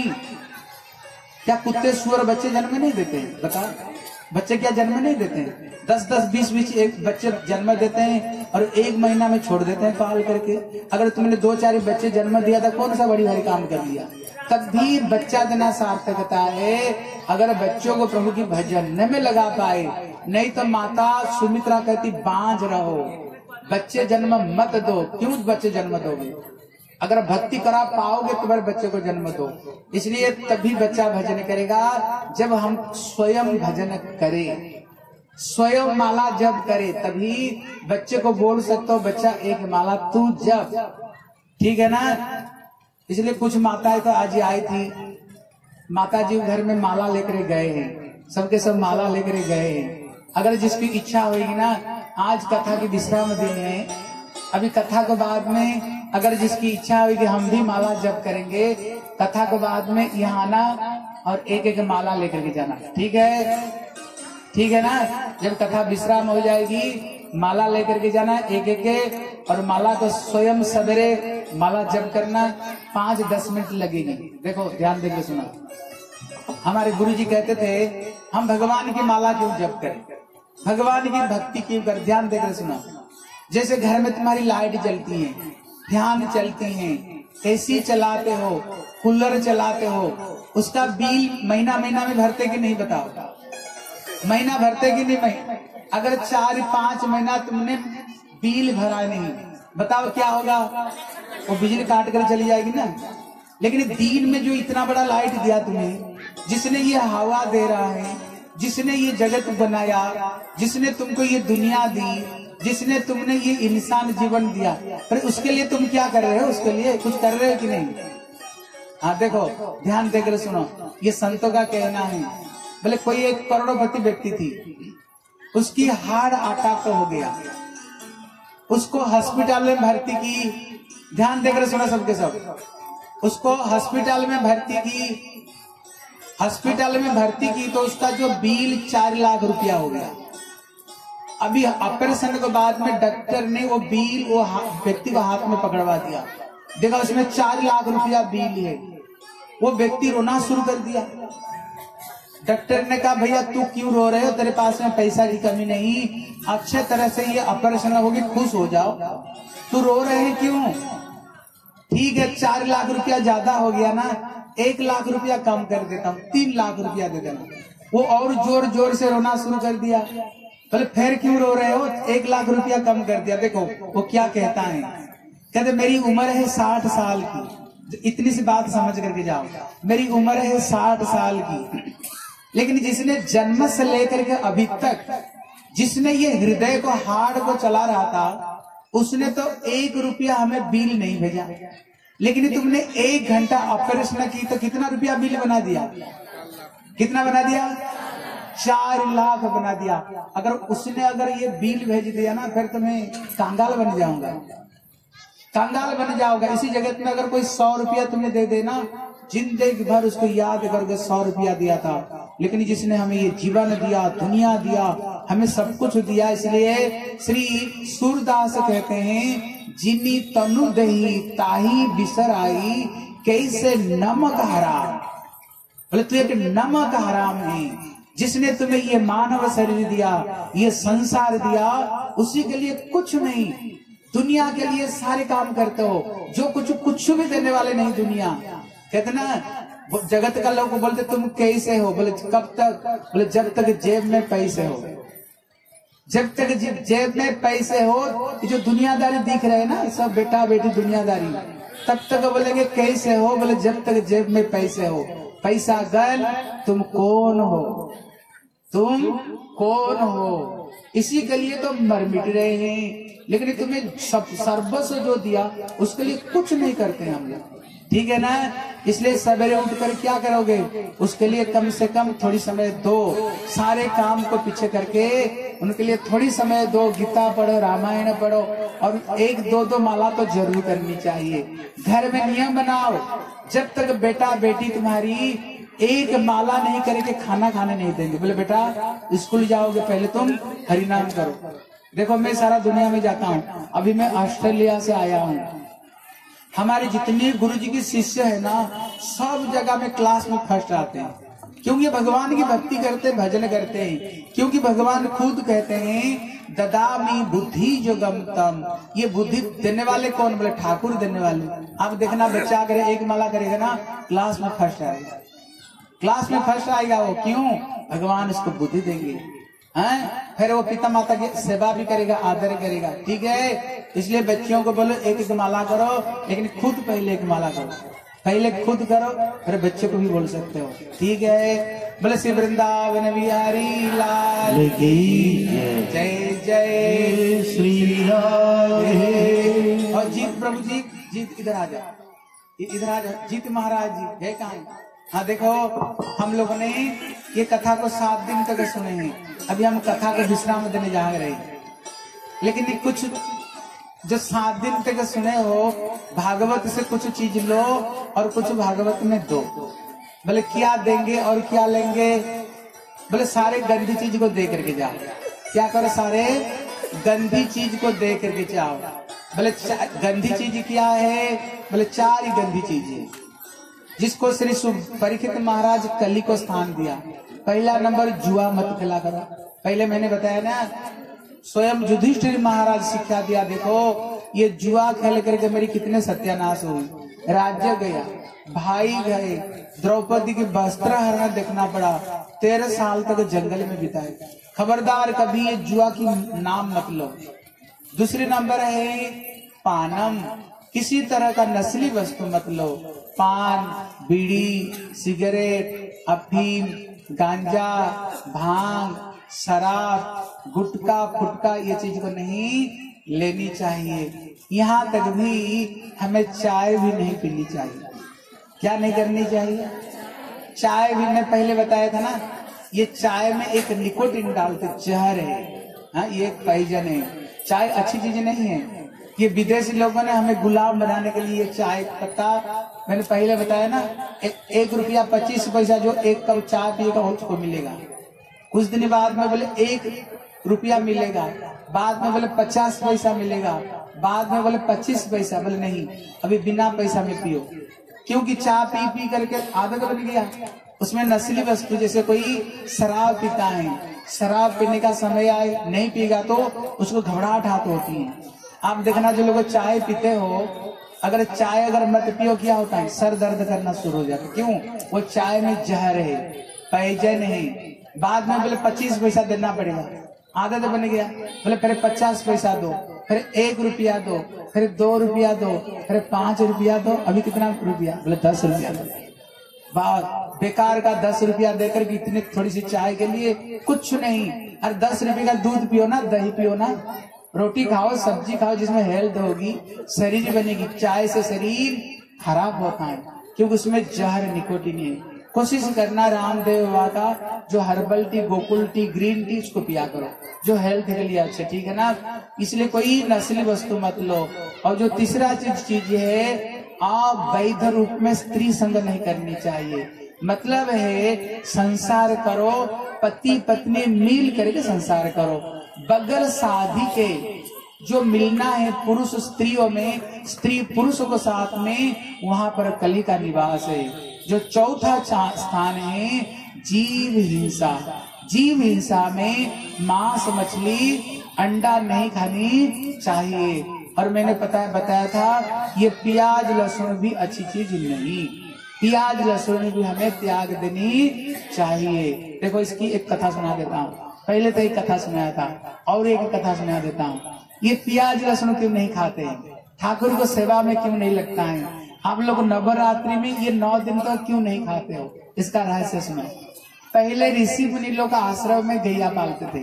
क्या कुत्ते सुअर बच्चे जन्म नहीं देते हैं? बता, बच्चे क्या जन्म नहीं देते हैं? दस दस बीस बीस एक बच्चे जन्म देते हैं और एक महीना में छोड़ देते हैं पाल करके। अगर तुमने दो चार बच्चे जन्म दिया था, कौन सा बड़ी भारी काम कर लिया? तब भी बच्चा देना सार्थकता है अगर बच्चों को प्रभु की भजन में लगा पाए। नहीं तो माता सुमित्रा कहती बांझ रहो, बच्चे जन्म मत दो। क्यों बच्चे जन्म दोगे? अगर भक्ति करा पाओगे तुम्हारे बच्चे को जन्म दो। इसलिए तभी बच्चा भजन करेगा जब हम स्वयं भजन करें, स्वयं माला जप करे, तभी बच्चे को बोल सकते हो बच्चा एक माला तू जप, ठीक है ना? इसलिए कुछ माताएं तो आज आई थी, माता जी घर में माला लेकर गए हैं, सबके सब माला लेकर गए हैं। अगर जिसकी इच्छा होगी ना, आज कथा की विश्राम दिन है, अभी कथा के बाद में अगर जिसकी इच्छा होगी हम भी माला जप करेंगे, कथा के बाद में यहाँ आना और एक एक माला लेकर के जाना, ठीक है? ठीक है ना? जब कथा विश्राम हो जाएगी, माला लेकर के जाना एक एक के, और माला को स्वयं सवेरे माला जप करना, पांच दस मिनट लगेगी। देखो ध्यान देकर सुना। हमारे गुरुजी कहते थे हम भगवान की माला क्यों जप करें, भगवान की भक्ति क्यों कर। ध्यान देकर सुना। जैसे घर में तुम्हारी लाइट जलती है, ध्यान चलती है, एसी चलाते हो, कूलर चलाते हो, उसका बिल महीना महीना में भरते कि नहीं? बताओ, महीना भरते कि नहीं? अगर चार पांच महीना तुमने बिल भरा नहीं, बताओ क्या होगा? वो बिजली काट कर चली जाएगी ना। लेकिन दिन में जो इतना बड़ा लाइट दिया तुम्हें, जिसने ये हवा दे रहा है, जिसने ये जगत बनाया, जिसने तुमको ये दुनिया दी, जिसने तुमने ये इंसान जीवन दिया, पर उसके लिए तुम क्या कर रहे हो? उसके लिए कुछ कर रहे हो कि नहीं? हाँ देखो, ध्यान देकर सुनो। ये संतों का कहना है। बोले कोई एक करोड़पति व्यक्ति थी, उसकी हार्ट अटैक हो गया, उसको हॉस्पिटल में भर्ती की। ध्यान देकर सुना सबके सब। उसको हॉस्पिटल में भर्ती की, हॉस्पिटल में भर्ती की तो उसका जो बिल चार लाख रुपया हो गया। अभी ऑपरेशन के बाद में डॉक्टर ने वो बिल वो व्यक्ति को हाथ में पकड़वा दिया, देखा उसमें चार लाख रुपया बिल है। वो व्यक्ति रोना शुरू कर दिया। डॉक्टर ने कहा भैया तू क्यों रो रहे हो, तेरे पास में पैसा की कमी नहीं, अच्छे तरह से ये ऑपरेशन होगी, खुश हो जाओ, तू रो रहे हैं क्यों? ठीक है, चार लाख रुपया ज्यादा हो गया ना, एक लाख रुपया कम कर देता हूँ, तीन लाख रुपया दे देना। वो और जोर जोर से रोना शुरू कर दिया। बोले फिर क्यों रो रहे हो? एक लाख रुपया कम कर दिया। देखो वो क्या कहता है, कहते मेरी उम्र है साठ साल की, इतनी सी बात समझ करके जाओ, मेरी उम्र है साठ साल की, लेकिन जिसने जन्म से लेकर के अभी तक जिसने ये हृदय को हार्ट को चला रहा था, उसने तो एक रुपया हमें बिल नहीं भेजा, लेकिन तुमने एक घंटा ऑपरेशन की तो कितना रुपया बिल बना दिया? कितना बना दिया? चार लाख बना दिया। अगर उसने अगर ये बिल भेज दिया ना, फिर तुम्हें कंगाल बन जाऊंगा, कंगाल बन जाओगा। इसी जगत में अगर कोई सौ रुपया तुम्हें दे देना, जिंदगी भर उसको याद करके सौ रुपया दिया था, लेकिन जिसने हमें ये जीवन दिया, दुनिया दिया, हमें सब कुछ दिया। इसलिए श्री सूरदास कहते हैं, जिनी तनु दही ताही बिसर आई, कैसे नमक हराम। बोले तू एक नमक हराम है। जिसने तुम्हें ये मानव शरीर दिया, ये संसार दिया, उसी के लिए कुछ नहीं, दुनिया के लिए सारे काम करते हो। जो कुछ कुछ भी देने वाले नहीं दुनिया। कहते ना जगत का लोग बोलते तुम कैसे हो? बोले कब तक? बोले जब तक जेब में पैसे हो, जब तक जेब में पैसे हो। जो दुनियादारी दिख रहे हैं ना, सब बेटा बेटी दुनियादारी, तब तक बोलेंगे कैसे हो? बोले जब तक जेब में पैसे हो। पैसा गल, तुम कौन हो? तुम कौन हो? इसी के लिए तो मर मिट रहे हैं, लेकिन तुम्हें सब सर्वस्व जो दिया उसके लिए कुछ नहीं करते हम लोग। ठीक है ना? इसलिए सवेरे उठकर क्या करोगे? उसके लिए कम से कम थोड़ी समय दो, सारे काम को पीछे करके उनके लिए थोड़ी समय दो। गीता पढ़ो, रामायण पढ़ो, और एक दो दो माला तो जरूर करनी चाहिए। घर में नियम बनाओ, जब तक बेटा बेटी तुम्हारी एक माला नहीं करेंगे, खाना खाने नहीं देंगे। बोले बेटा स्कूल जाओगे, पहले तुम हरिनाम करो। देखो मैं सारा दुनिया में जाता हूँ, अभी मैं ऑस्ट्रेलिया से आया हूँ। हमारे जितने गुरुजी की शिष्य है ना, सब जगह में क्लास में फर्स्ट आते हैं, क्योंकि भगवान की भक्ति करते, भजन करते हैं। क्योंकि भगवान खुद कहते हैं, ददामी बुद्धि जो गमतम। ये बुद्धि देने वाले कौन? बोले ठाकुर देने वाले। आप देखना बच्चा अगर एक माला करेगा ना, क्लास में फर्स्ट आएगा, क्लास में फर्स्ट आएगा वो। क्यों? भगवान उसको बुद्धि देंगे, हैं? फिर वो पिता माता की सेवा भी करेगा, आदर करेगा। ठीक है? इसलिए बच्चियों को बोलो एक एक माला करो, लेकिन खुद पहले एक माला करो। पहले खुद करो, फिर बच्चे को भी बोल सकते हो। ठीक है? बोले श्री वृंदावन बिहारी लाल की जय, जय श्री राधे। और जीत प्रभु जी, जीत इधर आ जा, इधर आ जा। जीत महाराज जी है कहाँ? हाँ देखो, हम लोगों ने ये कथा को सात दिन तक सुने हैं। अभी हम कथा को विश्राम देने जा रहे हैं, लेकिन कुछ जो सात दिन तक सुने हो, भागवत से कुछ चीज लो और कुछ भागवत में दो। बोले क्या देंगे और क्या लेंगे? बोले सारे गंदी चीज को दे करके जाओ। क्या करो? सारे गंदी चीज को दे करके जाओ। बोले गंदी चीज क्या है? बोले चार ही गंदी चीज है, जिसको श्री परीक्षित महाराज कली को स्थान दिया। पहला नंबर, जुआ मत खेला करो। पहले मैंने बताया ना, स्वयं युधिष्ठिर महाराज शिक्षा दिया। देखो ये जुआ खेल करके मेरी कितने सत्यानाश हुई। राज्य गया, भाई गए, द्रौपदी की वस्त्र हरण देखना पड़ा। तेरह साल तक जंगल में बिताए। खबरदार कभी ये जुआ की नाम मत लो। दूसरे नंबर है पानम। किसी तरह का नस्ली वस्तु मत लो। पान, बीड़ी, सिगरेट, अफीम, गांजा, भांग, शराब, गुटखा, फुटका, ये चीज को नहीं लेनी चाहिए। यहाँ तक भी हमें चाय भी नहीं पीनी चाहिए। क्या नहीं करनी चाहिए? चाय भी मैं पहले बताया था ना, ये चाय में एक निकोटिन डालते, जहर है। हाँ, ये एक पॉइजन है। चाय अच्छी चीज नहीं है। ये विदेशी लोगों ने हमें गुलाम बनाने के लिए चाय पत्ता, मैंने पहले बताया ना, ए, एक रुपया पच्चीस पैसा जो एक कप चाय पिएगा उसको मिलेगा। कुछ दिन बाद में बोले एक रुपया मिलेगा, बाद में बोले पचास पैसा मिलेगा, बाद में बोले पच्चीस पैसा। बोले नहीं, अभी बिना पैसा में पियो, क्योंकि चाय पी पी करके आदत बन गया। उसमें नस्ली वस्तु, जैसे कोई शराब पीता है, शराब पीने का समय आए नहीं पिएगा तो उसको घबराहट हाथ होती है। आप देखना जो लोग चाय पीते हो, अगर चाय अगर मत पियो क्या होता है? सर दर्द करना शुरू हो जाता है। क्यों? वो चाय में जहर है, पॉइजन है। बाद में बोले पच्चीस पैसा देना पड़ेगा, आदत बन गया। बोले फिर पचास पैसा दो, फिर एक रुपया दो, फिर दो रुपया दो, फिर पांच रुपया दो। अभी कितना रुपया? बोले दस रुपया दो। बेकार का दस रुपया देकर भी इतनी थोड़ी सी चाय के लिए कुछ नहीं। अरे दस रुपये का दूध पियो ना, दही पियो ना, रोटी खाओ, सब्जी खाओ, जिसमें हेल्थ होगी, शरीर बनेगी। चाय से शरीर खराब होता है, क्योंकि उसमें जहर, निकोटीन है। कोशिश करना रामदेव बाबा का जो herbal tea, Gokul tea, green tea उसको पिया करो, जो हेल्थ के लिए अच्छे, ठीक है ना। इसलिए कोई नस्ली वस्तु मत लो। और जो तीसरा चीज चीज है, आप वैध रूप में स्त्री संग नहीं करनी चाहिए। मतलब है संसार करो, पति पत्नी मिल करके संसार करो, बगैर शादी के। जो मिलना है पुरुष स्त्रियों में, स्त्री पुरुषों के साथ में, वहां पर कली का निवास है। जो चौथा स्थान है जीव हिंसा। जीव हिंसा में मांस, मछली, अंडा नहीं खानी चाहिए। और मैंने पता बताया था ये प्याज लहसुन भी अच्छी चीज नहीं, प्याज लहसुन भी हमें त्याग देनी चाहिए। देखो इसकी एक कथा सुना देता हूँ, पहले तो एक कथा सुनाया था और एक कथा सुना देता हूँ। ये प्याज लहसुन क्यों नहीं खाते हैं, ठाकुर को सेवा में क्यों नहीं लगता है, आप लोग नवरात्रि में ये नौ दिन तो क्यों नहीं खाते हो, इसका रहस्य सुनो। पहले ऋषि मुनि लोग आश्रम में गैया पालते थे।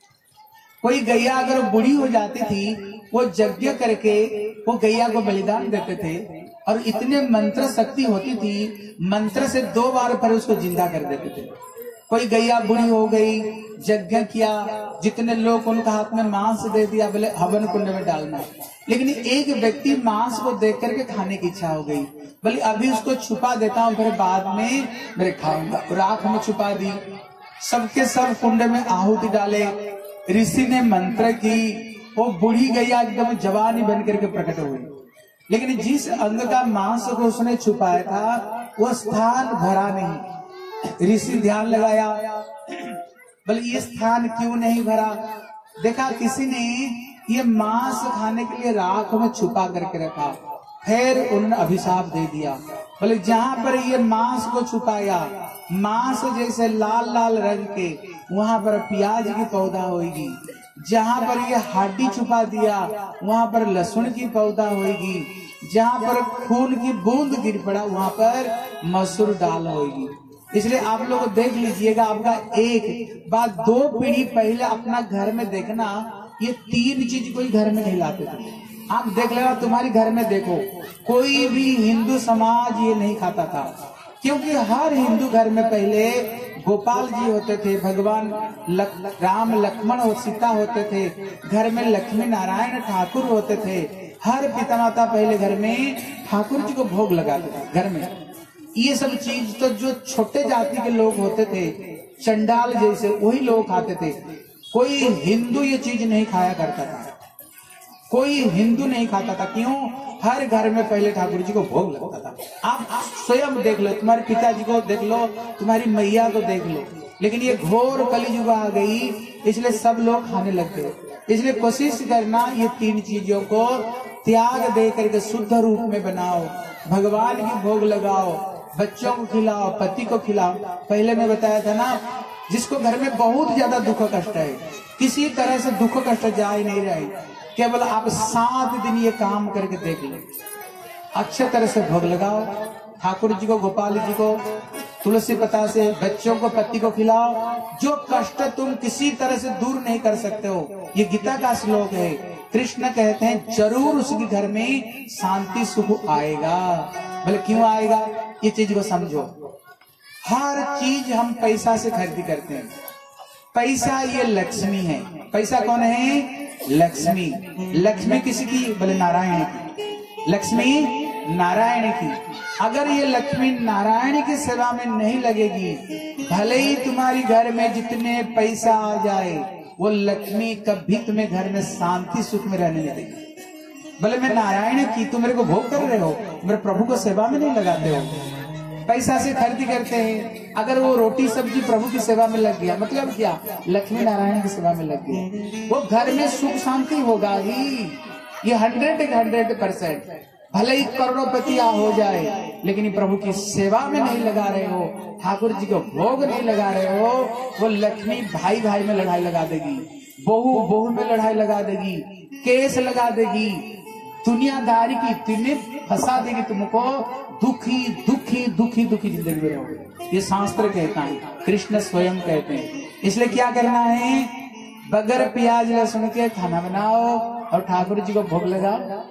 कोई गैया अगर बूढ़ी हो जाती थी, वो यज्ञ करके वो गैया को बलिदान देते थे, और इतने मंत्र शक्ति होती थी, मंत्र से दो बार पर उसको जिंदा कर देते थे। कोई गैया बुढ़ी हो गई, यज्ञ किया, जितने लोग उनका हाथ में मांस दे दिया, बोले हवन कुंड में डालना। लेकिन एक व्यक्ति मांस को देख करके खाने की इच्छा हो गई, बोले अभी उसको छुपा देता हूँ, फिर बाद में मेरे खाऊंगा। राख में छुपा दी, सबके सब कुंड में आहुति डाले। ऋषि ने मंत्र की, वो बूढ़ी गैया एकदम जवानी बन करके प्रकट हुई। लेकिन जिस अंग का मांस को उसने छुपाया था, वो स्थान भरा नहीं। ऋषि ध्यान लगाया, बोले ये स्थान क्यों नहीं भरा। देखा किसी ने ये मांस खाने के लिए राख में छुपा करके रखा, फिर उन्होंने अभिशाप दे दिया। बोले जहां पर ये मांस को छुपाया, मांस जैसे लाल लाल रंग के, वहां पर प्याज की पौधा होगी। जहां पर ये हड्डी छुपा दिया, वहां पर लहसुन की पौधा होगी। जहां पर खून की बूंद गिर पड़ा, वहां पर मसूर दाल होगी। इसलिए आप लोग देख लीजिएगा, आपका एक बात दो पीढ़ी पहले अपना घर में देखना, ये तीन चीज कोई घर में नहीं लाते थे। आप देख लेना, तुम्हारे घर में देखो, कोई भी हिंदू समाज ये नहीं खाता था, क्योंकि हर हिंदू घर में पहले गोपाल जी होते थे, भगवान लक, राम लक्ष्मण और सीता होते थे, घर में लक्ष्मी नारायण ठाकुर होते थे। हर पिता माता पहले घर में ठाकुर जी को भोग लगाते थे घर में। ये सब चीज तो जो छोटे जाति के लोग होते थे, चंडाल जैसे, वही लोग खाते थे। कोई हिंदू ये चीज नहीं खाया करता था, कोई हिंदू नहीं खाता था। क्यों? हर घर में पहले ठाकुर जी को भोग लगता था। आप स्वयं देख लो, तुम्हारे पिताजी को देख लो, तुम्हारी मैया को देख लो। लेकिन ये घोर कलियुग आ गई, इसलिए सब लोग खाने लग गए। इसलिए कोशिश करना, ये तीन चीजों को त्याग दे करके शुद्ध रूप में बनाओ, भगवान की भोग लगाओ, बच्चों को खिलाओ, पति को खिलाओ। पहले मैं बताया था ना, जिसको घर में बहुत ज्यादा दुख कष्ट है, किसी तरह से दुख कष्ट जा ही नहीं रहे, केवल आप सात दिन ये काम करके देख लो, अच्छे तरह से भोग लगाओ, ठाकुर जी को, गोपाल जी को तुलसी पता से, बच्चों को, पति को खिलाओ। जो कष्ट तुम किसी तरह से दूर नहीं कर सकते हो, ये गीता का श्लोक है। कृष्ण कहते हैं जरूर उसके घर में शांति सुख आएगा। बोले क्यों आएगा? ये चीज को समझो। हर चीज हम पैसा से खरीदी करते हैं। पैसा ये लक्ष्मी है। पैसा कौन है? लक्ष्मी। लक्ष्मी किसी की? बोले नारायण की। लक्ष्मी नारायण की। अगर ये लक्ष्मी नारायण की सेवा में नहीं लगेगी, भले ही तुम्हारी घर में जितने पैसा आ जाए, वो लक्ष्मी कभी तुम्हें घर में शांति सुख में रहने नहीं देगी। बोले मैं नारायण की, तुम मेरे को भोग कर रहे हो, मेरे प्रभु को सेवा में नहीं लगाते हो। पैसा से खरीदी करते हैं। अगर वो रोटी सब्जी प्रभु की सेवा में लग गया, मतलब क्या? लक्ष्मी नारायण की सेवा में लग गया, वो घर में सुख शांति होगा ही। ये हंड्रेड हंड्रेड परसेंट। भले ही करोड़पति हो जाए, लेकिन प्रभु की सेवा में नहीं लगा रहे हो, ठाकुर जी को भोग नहीं लगा रहे हो, वो लक्ष्मी भाई भाई में लड़ाई लगा देगी, बहू बहू में लड़ाई लगा देगी, केस लगा देगी, दुनियादारी की इतने फंसा देगी तुमको, दुखी दुखी दुखी दुखी जिंदगी में रहोगे। ये शास्त्र कहता है, कृष्ण स्वयं कहते हैं। इसलिए क्या करना है? बगैर प्याज लहसुन के खाना बनाओ और ठाकुर जी को भोग लगाओ।